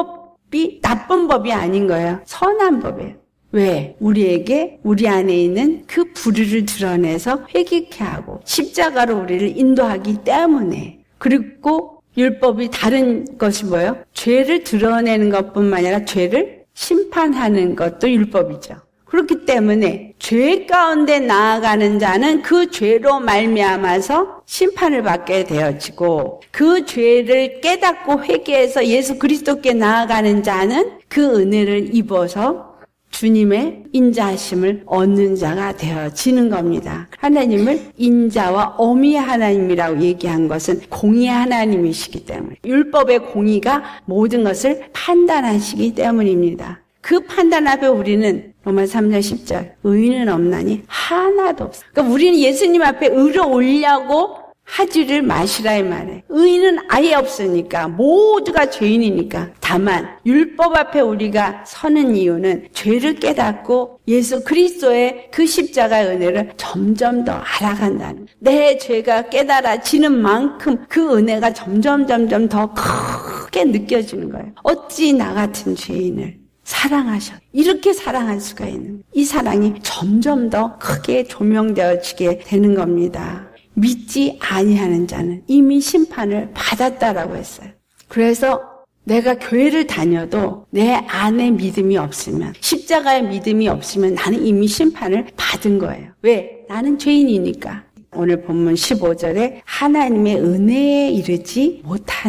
율법이 나쁜 법이 아닌 거예요. 선한 법이에요. 왜? 우리에게 우리 안에 있는 그 불의를 드러내서 회개케 하고 십자가로 우리를 인도하기 때문에. 그리고 율법이 다른 것이 뭐예요? 죄를 드러내는 것뿐만 아니라 죄를 심판하는 것도 율법이죠. 그렇기 때문에 죄 가운데 나아가는 자는 그 죄로 말미암아서 심판을 받게 되어지고, 그 죄를 깨닫고 회개해서 예수 그리스도께 나아가는 자는 그 은혜를 입어서 주님의 인자하심을 얻는 자가 되어지는 겁니다. 하나님을 인자와 어미의 하나님이라고 얘기한 것은 공의의 하나님이시기 때문에, 율법의 공의가 모든 것을 판단하시기 때문입니다. 그 판단 앞에 우리는 로마서 3장 10절 의인은 없나니 하나도 없어. 그러니까 우리는 예수님 앞에 의를 올려고 하지를 마시라 이 말이에요. 의인은 아예 없으니까, 모두가 죄인이니까. 다만 율법 앞에 우리가 서는 이유는 죄를 깨닫고 예수 그리스도의 그 십자가의 은혜를 점점 더 알아간다는, 내 죄가 깨달아지는 만큼 그 은혜가 점점 더 크게 느껴지는 거예요. 어찌 나 같은 죄인을 사랑하셔. 이렇게 사랑할 수가 있는, 이 사랑이 점점 더 크게 조명되어지게 되는 겁니다. 믿지 아니하는 자는 이미 심판을 받았다라고 했어요. 그래서 내가 교회를 다녀도 내 안에 믿음이 없으면, 십자가의 믿음이 없으면 나는 이미 심판을 받은 거예요. 왜? 나는 죄인이니까. 오늘 본문 15절에 하나님의 은혜에 이르지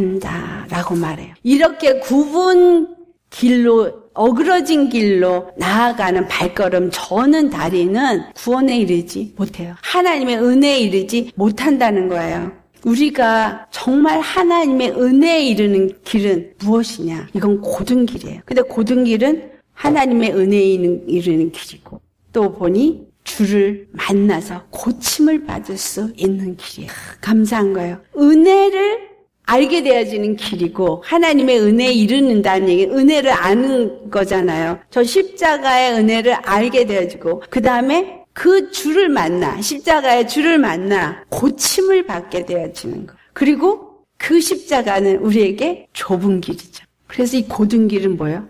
못한다라고 말해요. 이렇게 굽은 길로, 어그러진 길로 나아가는 발걸음, 저는 다리는 구원에 이르지 못해요. 하나님의 은혜에 이르지 못한다는 거예요. 우리가 정말 하나님의 은혜에 이르는 길은 무엇이냐? 이건 고든 길이에요. 근데 고든 길은 하나님의 은혜에 이르는 길이고, 또 보니 주를 만나서 고침을 받을 수 있는 길이에요. 감사한 거예요. 은혜를 알게 되어지는 길이고, 하나님의 은혜에 이르는다는 얘기, 은혜를 아는 거잖아요. 저 십자가의 은혜를 알게 되어지고, 그 다음에 그 주를 만나, 십자가의 주를 만나 고침을 받게 되어지는 거. 그리고 그 십자가는 우리에게 좁은 길이죠. 그래서 이 고든 길은 뭐예요?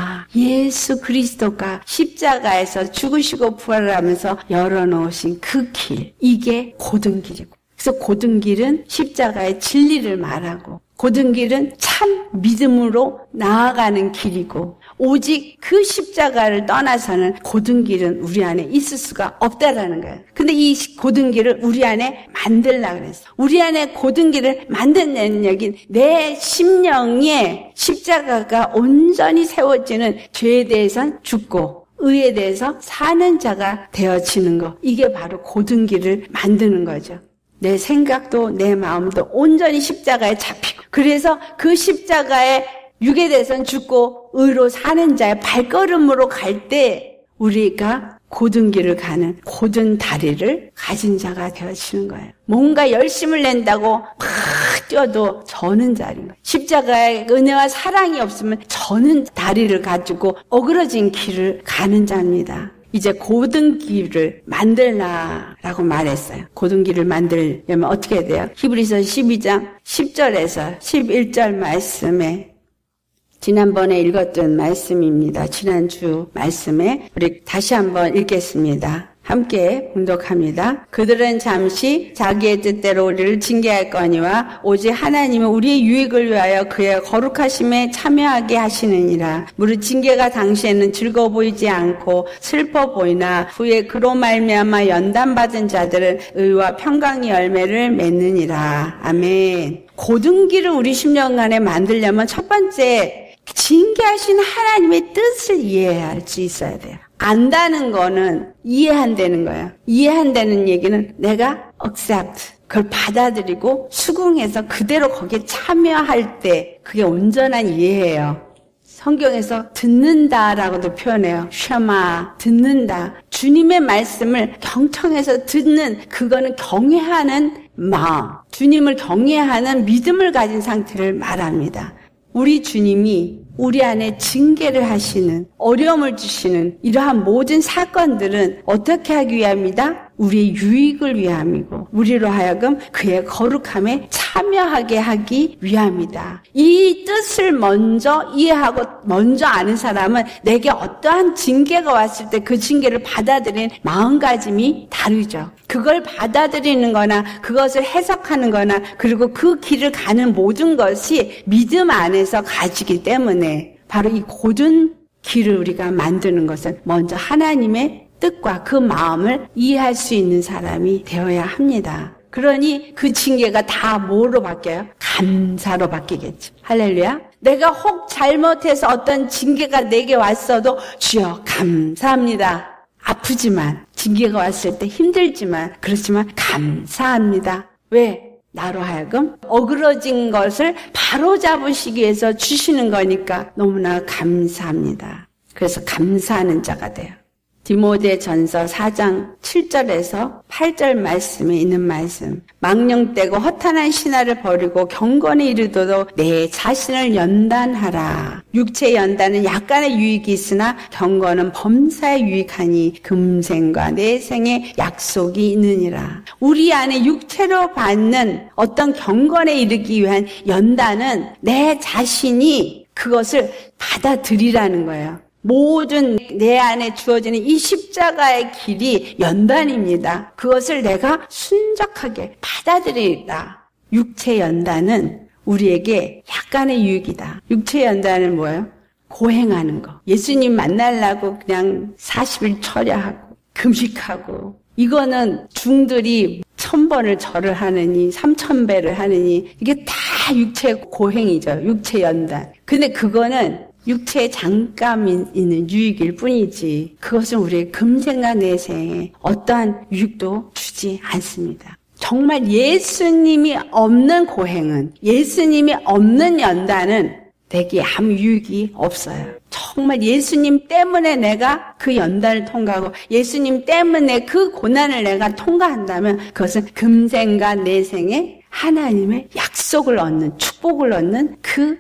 예수 그리스도가 십자가에서 죽으시고 부활하면서 열어놓으신 그 길, 이게 고든 길이고, 그래서 고든 길은 십자가의 진리를 말하고, 고든 길은 참 믿음으로 나아가는 길이고, 오직 그 십자가를 떠나서는 고든 길은 우리 안에 있을 수가 없다라는 거예요. 근데 이 고든 길을 우리 안에 만들려고 그랬어. 우리 안에 고든 길을 만드는 얘기는 내 심령에 십자가가 온전히 세워지는 죄에 대해서는 죽고 의에 대해서 사는 자가 되어지는 거. 이게 바로 고든 길을 만드는 거죠. 내 생각도 내 마음도 온전히 십자가에 잡히고, 그래서 그 십자가에 육에 대해서는 죽고 의로 사는 자의 발걸음으로 갈 때 우리가 고든 길을 가는 고든 다리를 가진 자가 되어지는 거예요. 뭔가 열심을 낸다고 막 뛰어도 저는 자리인 거예요. 십자가의 은혜와 사랑이 없으면 저는 다리를 가지고 어그러진 길을 가는 자입니다. 이제 고든 길을 만들라라고 말했어요. 고든 길을 만들려면 어떻게 해야 돼요? 히브리서 12장 10절에서 11절 말씀에, 지난번에 읽었던 말씀입니다. 지난주 말씀에 우리 다시 한번 읽겠습니다. 함께 봉독합니다. 그들은 잠시 자기의 뜻대로 우리를 징계할거니와 오직 하나님은 우리의 유익을 위하여 그의 거룩하심에 참여하게 하시느니라. 무릇 징계가 당시에는 즐거워 보이지 않고 슬퍼 보이나 후에 그로 말미암아 연단받은 자들은 의와 평강의 열매를 맺느니라. 아멘. 고든 길을 우리 심령 안에 만들려면 첫 번째, 징계하신 하나님의 뜻을 이해할 수 있어야 돼요. 안다는 거는 이해한다는 거예요. 이해한다는 얘기는 내가 accept, 그걸 받아들이고 수긍해서 그대로 거기에 참여할 때 그게 온전한 이해예요. 성경에서 듣는다라고도 표현해요. 샤마, 듣는다. 주님의 말씀을 경청해서 듣는, 그거는 경외하는 마음, 주님을 경외하는 믿음을 가진 상태를 말합니다. 우리 주님이 우리 안에 징계를 하시는, 어려움을 주시는 이러한 모든 사건들은 어떻게 하기 위함이다? 우리의 유익을 위함이고, 우리로 하여금 그의 거룩함에 참여하게 하기 위함이다. 이 뜻을 먼저 이해하고 먼저 아는 사람은 내게 어떠한 징계가 왔을 때 그 징계를 받아들이는 마음가짐이 다르죠. 그걸 받아들이는 거나 그것을 해석하는 거나 그리고 그 길을 가는 모든 것이 믿음 안에서 가지기 때문에 바로 이 고든 길을 우리가 만드는 것은 먼저 하나님의 뜻과 그 마음을 이해할 수 있는 사람이 되어야 합니다. 그러니 그 징계가 다 뭐로 바뀌어요? 감사로 바뀌겠죠. 할렐루야. 내가 혹 잘못해서 어떤 징계가 내게 왔어도 주여 감사합니다. 아프지만 징계가 왔을 때 힘들지만 그렇지만 감사합니다. 왜? 나로 하여금 어그러진 것을 바로잡으시기 위해서 주시는 거니까 너무나 감사합니다. 그래서 감사하는 자가 돼요. 디모데전서 4장 7절에서 8절 말씀에 있는 말씀. 망령되고 허탄한 신화를 버리고 경건에 이르도록 내 자신을 연단하라. 육체 연단은 약간의 유익이 있으나 경건은 범사에 유익하니 금생과 내생의 약속이 있느니라. 우리 안에 육체로 받는 어떤 경건에 이르기 위한 연단은 내 자신이 그것을 받아들이라는 거예요. 모든 내 안에 주어지는 이 십자가의 길이 연단입니다. 그것을 내가 순적하게 받아들이라. 육체 연단은 우리에게 약간의 유익이다. 육체 연단은 뭐예요? 고행하는 거. 예수님 만나려고 그냥 40일 철야하고 금식하고 이거는 중들이 1000번을 절을 하느니 3000배를 하느니 이게 다 육체 고행이죠. 육체 연단. 근데 그거는 육체에 잠깐 있는 유익일 뿐이지 그것은 우리의 금생과 내생에 어떠한 유익도 주지 않습니다. 정말 예수님이 없는 고행은, 예수님이 없는 연단은 내게 아무 유익이 없어요. 정말 예수님 때문에 내가 그 연단을 통과하고 예수님 때문에 그 고난을 내가 통과한다면 그것은 금생과 내생에 하나님의 약속을 얻는, 축복을 얻는 그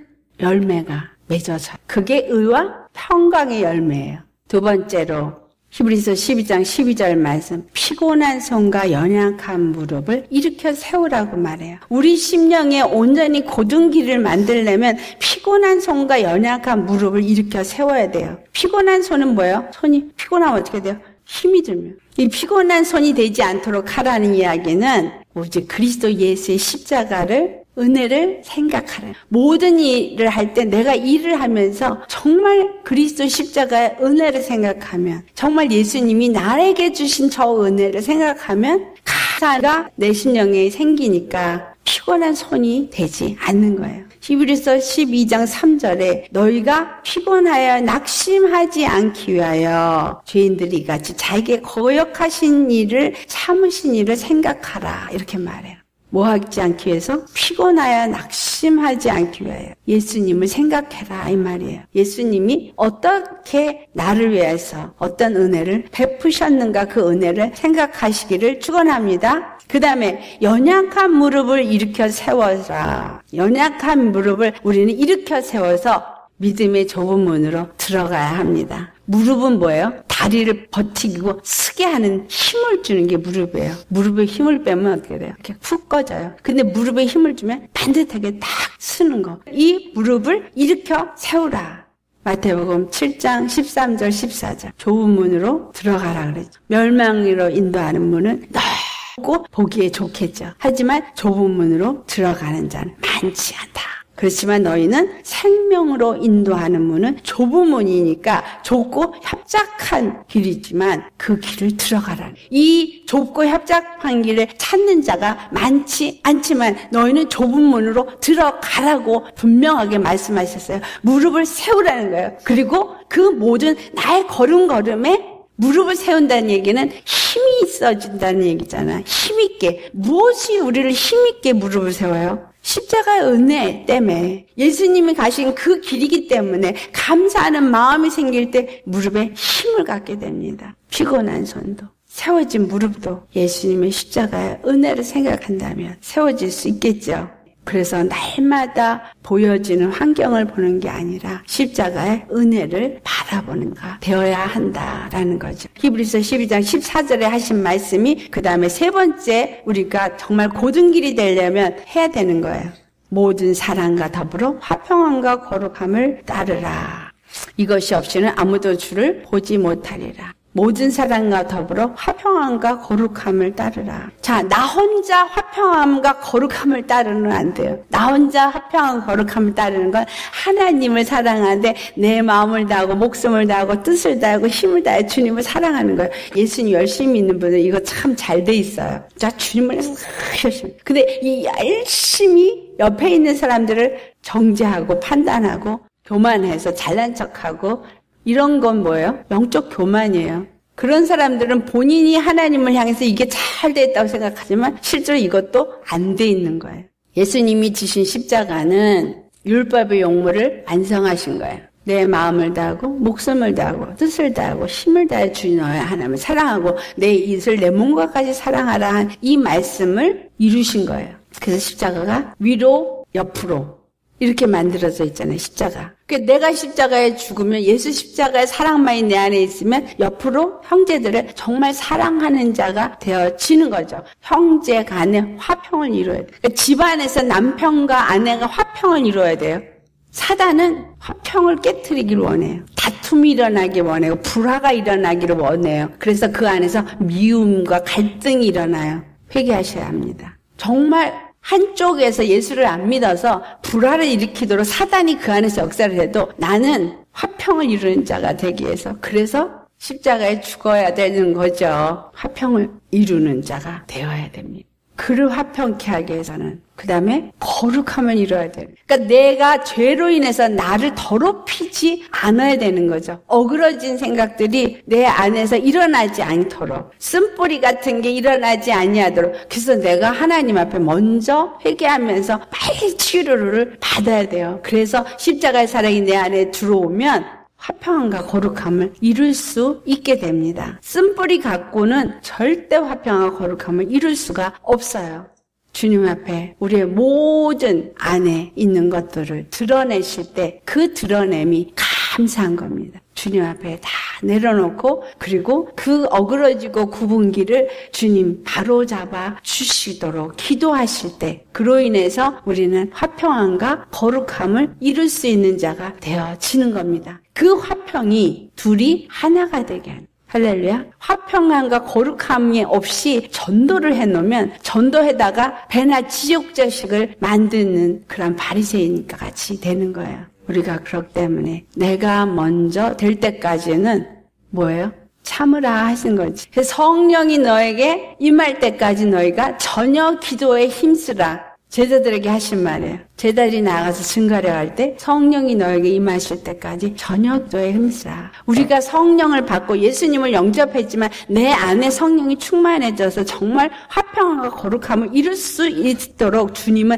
열매가 맺어져. 그게 의와 평강의 열매예요. 두 번째로 히브리서 12장 12절 말씀. 피곤한 손과 연약한 무릎을 일으켜 세우라고 말해요. 우리 심령에 온전히 곧은 길을 만들려면 피곤한 손과 연약한 무릎을 일으켜 세워야 돼요. 피곤한 손은 뭐예요? 손이 피곤하면 어떻게 돼요? 힘이 들면. 이 피곤한 손이 되지 않도록 하라는 이야기는 오직 그리스도 예수의 십자가를 은혜를 생각하라. 모든 일을 할 때 내가 일을 하면서 정말 그리스도 십자가의 은혜를 생각하면 정말 예수님이 나에게 주신 저 은혜를 생각하면 감사가 내 심령에 생기니까 피곤한 손이 되지 않는 거예요. 히브리서 12장 3절에 너희가 피곤하여 낙심하지 않기 위하여 죄인들이 이같이 자기에게 거역하신 일을 참으신 일을 생각하라 이렇게 말해요. 뭐 하지 않기 위해서? 피곤하여 낙심하지 않기 위하여 예수님을 생각해라 이 말이에요. 예수님이 어떻게 나를 위해서 어떤 은혜를 베푸셨는가 그 은혜를 생각하시기를 축원합니다. 그 다음에 연약한 무릎을 일으켜 세워라. 연약한 무릎을 우리는 일으켜 세워서 믿음의 좁은 문으로 들어가야 합니다. 무릎은 뭐예요? 다리를 버티고 쓰게 하는 힘을 주는 게 무릎이에요. 무릎에 힘을 빼면 어떻게 돼요? 이렇게 훅 꺼져요. 근데 무릎에 힘을 주면 반듯하게 딱 쓰는 거. 이 무릎을 일으켜 세우라. 마태복음 7장 13절 14절. 좁은 문으로 들어가라 그랬죠. 멸망으로 인도하는 문은 넓고 보기에 좋겠죠. 하지만 좁은 문으로 들어가는 자는 많지 않다. 그렇지만 너희는 생명으로 인도하는 문은 좁은 문이니까 좁고 협착한 길이지만 그 길을 들어가라. 이 좁고 협착한 길을 찾는 자가 많지 않지만 너희는 좁은 문으로 들어가라고 분명하게 말씀하셨어요. 무릎을 세우라는 거예요. 그리고 그 모든 나의 걸음걸음에 무릎을 세운다는 얘기는 힘이 있어진다는 얘기잖아. 힘있게. 무엇이 우리를 힘있게 무릎을 세워요? 십자가의 은혜 때문에 예수님이 가신 그 길이기 때문에 감사하는 마음이 생길 때 무릎에 힘을 갖게 됩니다. 피곤한 손도 세워진 무릎도 예수님의 십자가의 은혜를 생각한다면 세워질 수 있겠죠. 그래서 날마다 보여지는 환경을 보는 게 아니라 십자가의 은혜를 바라보는가 되어야 한다라는 거죠. 히브리서 12장 14절에 하신 말씀이 그 다음에 세 번째 우리가 정말 곧은 길이 되려면 해야 되는 거예요. 모든 사랑과 더불어 화평함과 거룩함을 따르라. 이것이 없이는 아무도 주를 보지 못하리라. 모든 사람과 더불어 화평함과 거룩함을 따르라. 자, 나 혼자 화평함과 거룩함을 따르는 안 돼요. 나 혼자 화평함과 거룩함을 따르는 건 하나님을 사랑하는데 내 마음을 다하고 목숨을 다하고 뜻을 다하고 힘을 다해 주님을 사랑하는 거예요. 예수님 열심히 믿는 분들 이거 참 잘 돼 있어요. 자, 주님을 열심히. 근데 이 열심히 옆에 있는 사람들을 정죄하고 판단하고 교만해서 잘난 척하고 이런 건 뭐예요? 영적 교만이에요. 그런 사람들은 본인이 하나님을 향해서 이게 잘 돼 있다고 생각하지만 실제로 이것도 안 돼 있는 거예요. 예수님이 지신 십자가는 율법의 용무를 완성하신 거예요. 내 마음을 다하고 목숨을 다하고 뜻을 다하고 힘을 다해 주님 너의 하나님을 사랑하고 내 이웃을 내 몸과까지 사랑하라 한 이 말씀을 이루신 거예요. 그래서 십자가가 위로 옆으로 이렇게 만들어져 있잖아요. 십자가. 그러니까 내가 십자가에 죽으면 예수 십자가의 사랑만이 내 안에 있으면 옆으로 형제들을 정말 사랑하는 자가 되어지는 거죠. 형제 간에 화평을 이루어야 돼요. 그러니까 집안에서 남편과 아내가 화평을 이루어야 돼요. 사단은 화평을 깨트리기를 원해요. 다툼이 일어나기 원해요. 불화가 일어나기를 원해요. 그래서 그 안에서 미움과 갈등이 일어나요. 회개하셔야 합니다. 정말 한쪽에서 예수를 안 믿어서 불화를 일으키도록 사단이 그 안에서 역사를 해도 나는 화평을 이루는 자가 되기 위해서 그래서 십자가에 죽어야 되는 거죠. 화평을 이루는 자가 되어야 됩니다. 그를 화평케 하기 위해서는 그 다음에 거룩함을 이뤄야 돼요. 그러니까 내가 죄로 인해서 나를 더럽히지 않아야 되는 거죠. 어그러진 생각들이 내 안에서 일어나지 않도록 쓴뿌리 같은 게 일어나지 아니하도록 그래서 내가 하나님 앞에 먼저 회개하면서 빨리 치료를 받아야 돼요. 그래서 십자가의 사랑이 내 안에 들어오면 화평함과 거룩함을 이룰 수 있게 됩니다. 쓴뿌리 갖고는 절대 화평함과 거룩함을 이룰 수가 없어요. 주님 앞에 우리의 모든 안에 있는 것들을 드러내실 때 그 드러냄이 감사한 겁니다. 주님 앞에 다 내려놓고 그리고 그 어그러지고 굽은 길을 주님 바로잡아 주시도록 기도하실 때 그로 인해서 우리는 화평함과 거룩함을 이룰 수 있는 자가 되어지는 겁니다. 그 화평이 둘이 하나가 되게 하는 할렐루야. 화평함과 거룩함이 없이 전도를 해놓으면 전도에다가 배나 지옥자식을 만드는 그런 바리새인과 같이 되는 거예요. 우리가 그렇기 때문에 내가 먼저 될 때까지는 뭐예요? 참으라 하신 거지. 그래서 성령이 너에게 임할 때까지 너희가 전혀 기도에 힘쓰라. 제자들에게 하신 말이에요. 제자들이 나가서 증거를 할 때 성령이 너에게 임하실 때까지 전혀 기도에 힘쓰라. 우리가 성령을 받고 예수님을 영접했지만 내 안에 성령이 충만해져서 정말 화평과 거룩함을 이룰 수 있도록 주님은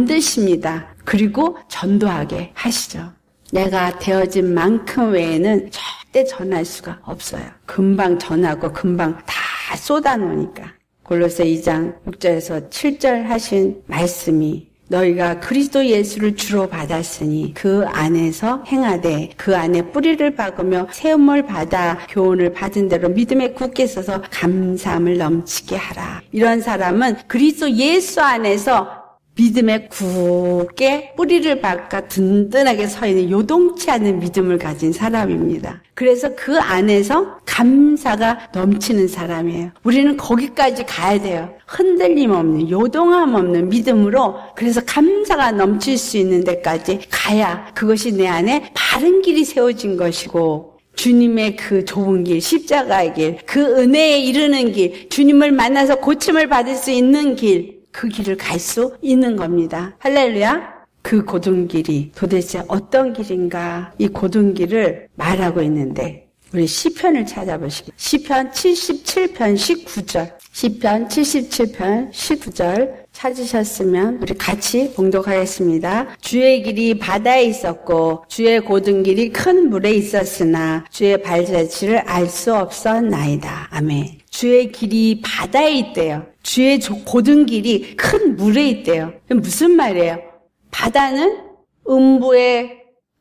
만드십니다. 그리고 전도하게 하시죠. 내가 되어진 만큼 외에는 절대 전할 수가 없어요. 금방 전하고 금방 다 쏟아놓으니까. 골로새 2장 6절에서 7절 하신 말씀이 너희가 그리스도 예수를 주로 받았으니 그 안에서 행하되 그 안에 뿌리를 박으며 세움을 받아 교훈을 받은 대로 믿음에 굳게 서서 감사함을 넘치게 하라. 이런 사람은 그리스도 예수 안에서 믿음에 굳게 뿌리를 박아 든든하게 서 있는 요동치 않는 믿음을 가진 사람입니다. 그래서 그 안에서 감사가 넘치는 사람이에요. 우리는 거기까지 가야 돼요. 흔들림 없는, 요동함 없는 믿음으로 그래서 감사가 넘칠 수 있는 데까지 가야 그것이 내 안에 바른 길이 세워진 것이고 주님의 그 좁은 길, 십자가의 길, 그 은혜에 이르는 길, 주님을 만나서 고침을 받을 수 있는 길, 그 길을 갈 수 있는 겁니다. 할렐루야. 그 고든 길이 도대체 어떤 길인가 이 고든 길을 말하고 있는데 우리 시편을 찾아보시고 시편 77편 19절 시편 77편 19절 찾으셨으면 우리 같이 봉독하겠습니다. 주의 길이 바다에 있었고 주의 고든 길이 큰 물에 있었으나 주의 발자취를 알 수 없었나이다. 아멘. 주의 길이 바다에 있대요. 주의 고든 길이 큰 물에 있대요. 무슨 말이에요? 바다는 음부의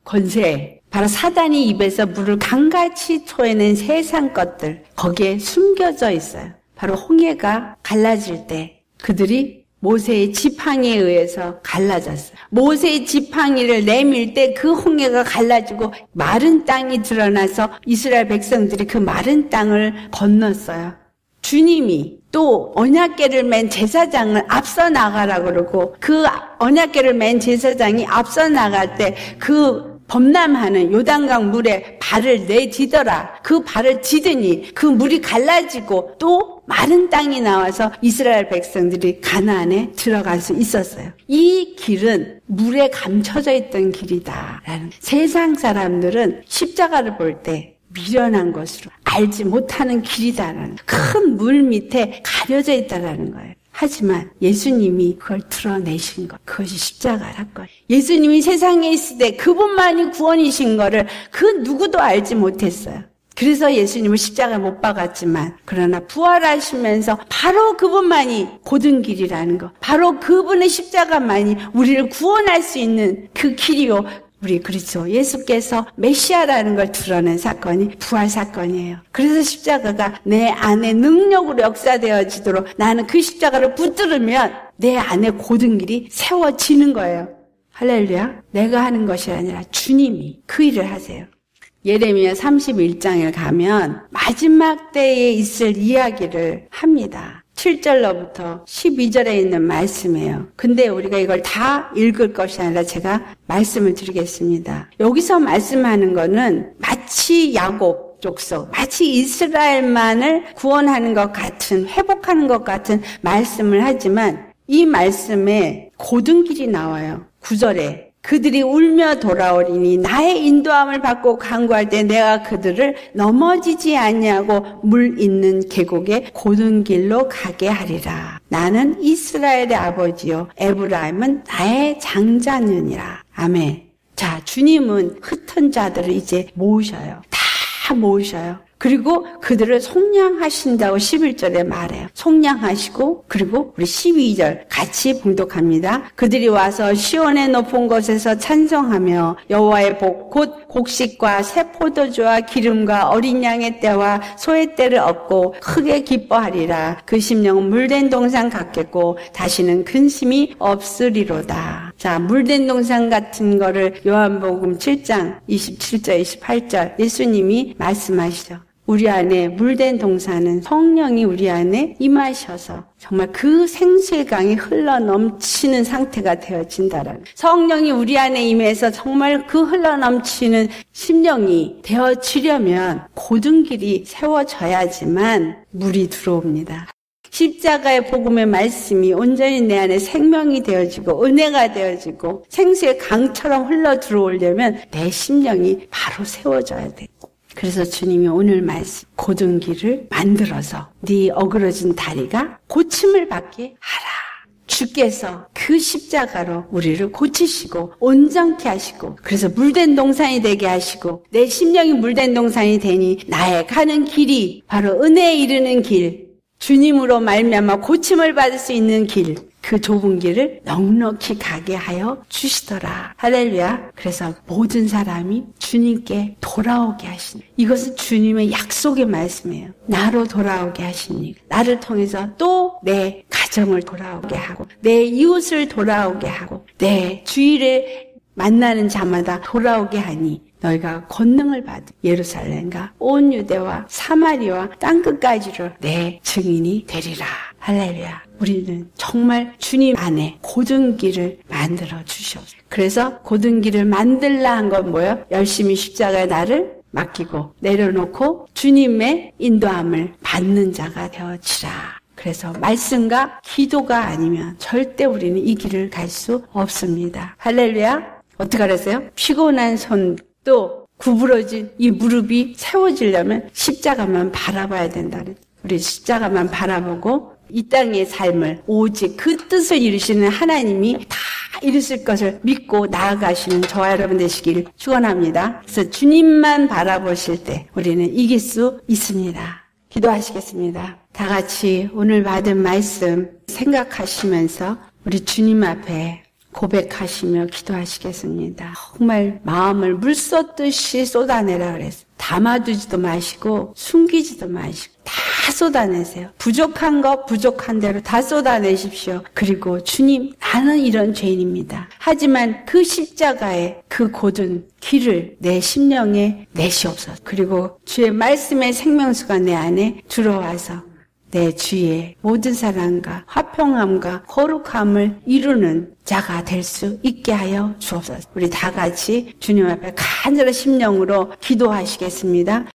권세, 바로 사단이 입에서 물을 강같이 토해낸 세상 것들, 거기에 숨겨져 있어요. 바로 홍해가 갈라질 때 그들이 모세의 지팡이에 의해서 갈라졌어요. 모세의 지팡이를 내밀 때 그 홍해가 갈라지고 마른 땅이 드러나서 이스라엘 백성들이 그 마른 땅을 건넜어요. 주님이 또 언약궤를 맨 제사장을 앞서 나가라 그러고 그 언약궤를 맨 제사장이 앞서 나갈 때 그 범람하는 요단강 물에 발을 내디더라. 그 발을 디더니 그 물이 갈라지고 또 마른 땅이 나와서 이스라엘 백성들이 가나안에 들어갈 수 있었어요. 이 길은 물에 감춰져 있던 길이다라는, 세상 사람들은 십자가를 볼 때 미련한 것으로 알지 못하는 길이다라는, 큰 물 밑에 가려져 있다라는 거예요. 하지만 예수님이 그걸 드러내신 것, 그것이 십자가 사건. 예수님이 세상에 있을 때 그분만이 구원이신 거를 그 누구도 알지 못했어요. 그래서 예수님을 십자가에 못 박았지만, 그러나 부활하시면서 바로 그분만이 고든 길이라는 것, 바로 그분의 십자가만이 우리를 구원할 수 있는 그 길이요, 우리 그리스도 예수께서 메시아라는 걸 드러낸 사건이 부활 사건이에요. 그래서 십자가가 내 안에 능력으로 역사되어지도록 나는 그 십자가를 붙들으면 내 안에 고든 길이 세워지는 거예요. 할렐루야. 내가 하는 것이 아니라 주님이 그 일을 하세요. 예레미야 31장에 가면 마지막 때에 있을 이야기를 합니다. 7절로부터 12절에 있는 말씀이에요. 근데 우리가 이걸 다 읽을 것이 아니라 제가 말씀을 드리겠습니다. 여기서 말씀하는 거는 마치 야곱 족속, 마치 이스라엘만을 구원하는 것 같은, 회복하는 것 같은 말씀을 하지만 이 말씀에 고든 길이 나와요. 9절에 그들이 울며 돌아오리니 나의 인도함을 받고 간구할 때 내가 그들을 넘어지지 아니하고 물 있는 계곡에 고든 길로 가게 하리라. 나는 이스라엘의 아버지요 에브라임은 나의 장자느니라. 아멘. 자, 주님은 흩은 자들을 이제 모으셔요. 다 모으셔요. 그리고 그들을 속량하신다고 11절에 말해요. 속량하시고, 그리고 우리 12절 같이 봉독합니다. 그들이 와서 시온의 높은 곳에서 찬송하며 여호와의 복 곧 곡식과 새 포도주와 기름과 어린 양의 떼와 소의 떼를 얻고 크게 기뻐하리라. 그 심령은 물된 동산 같겠고 다시는 근심이 없으리로다. 자, 물된 동산 같은 거를 요한복음 7장 27절 28절 예수님이 말씀하시죠. 우리 안에 물된 동산은 성령이 우리 안에 임하셔서 정말 그 생수의 강이 흘러 넘치는 상태가 되어진다라는, 성령이 우리 안에 임해서 정말 그 흘러 넘치는 심령이 되어지려면 고든 길이 세워져야지만 물이 들어옵니다. 십자가의 복음의 말씀이 온전히 내 안에 생명이 되어지고 은혜가 되어지고 생수의 강처럼 흘러 들어오려면 내 심령이 바로 세워져야 돼. 그래서 주님이 오늘 말씀 고든 길을 만들어서 네 어그러진 다리가 고침을 받게 하라. 주께서 그 십자가로 우리를 고치시고 온전케 하시고, 그래서 물된 동산이 되게 하시고 내 심령이 물된 동산이 되니 나의 가는 길이 바로 은혜에 이르는 길, 주님으로 말미암아 고침을 받을 수 있는 길, 그 좁은 길을 넉넉히 가게 하여 주시더라. 할렐루야. 그래서 모든 사람이 주님께 돌아오게 하시니, 이것은 주님의 약속의 말씀이에요. 나로 돌아오게 하시니, 나를 통해서 또 내 가정을 돌아오게 하고 내 이웃을 돌아오게 하고 내 주위를 만나는 자마다 돌아오게 하니 너희가 권능을 받은 예루살렘과 온 유대와 사마리아와 땅끝까지로 내 증인이 되리라. 할렐루야. 우리는 정말 주님 안에 고든 길을 만들어 주셨어요. 그래서 고든 길을 만들라 한 건 뭐예요? 열심히 십자가에 나를 맡기고 내려놓고 주님의 인도함을 받는 자가 되어지라. 그래서 말씀과 기도가 아니면 절대 우리는 이 길을 갈 수 없습니다. 할렐루야. 어떻게 알았어요? 피곤한 손도 구부러진 이 무릎이 세워지려면 십자가만 바라봐야 된다는, 우리 십자가만 바라보고 이 땅의 삶을 오직 그 뜻을 이루시는 하나님이 다 이루실 것을 믿고 나아가시는 저와 여러분 되시길 축원합니다. 그래서 주님만 바라보실 때 우리는 이길 수 있습니다. 기도하시겠습니다. 다 같이 오늘 받은 말씀 생각하시면서 우리 주님 앞에 고백하시며 기도하시겠습니다. 정말 마음을 물 쏟듯이 쏟아내라 그랬어요. 담아두지도 마시고 숨기지도 마시고 다 다 쏟아내세요. 부족한 것 부족한 대로 다 쏟아내십시오. 그리고 주님, 나는 이런 죄인입니다. 하지만 그 십자가의 그 고든 길을 내 심령에 내시옵소서. 그리고 주의 말씀의 생명수가 내 안에 들어와서 내 주의 모든 사랑과 화평함과 거룩함을 이루는 자가 될 수 있게 하여 주옵소서. 우리 다 같이 주님 앞에 간절한 심령으로 기도하시겠습니다.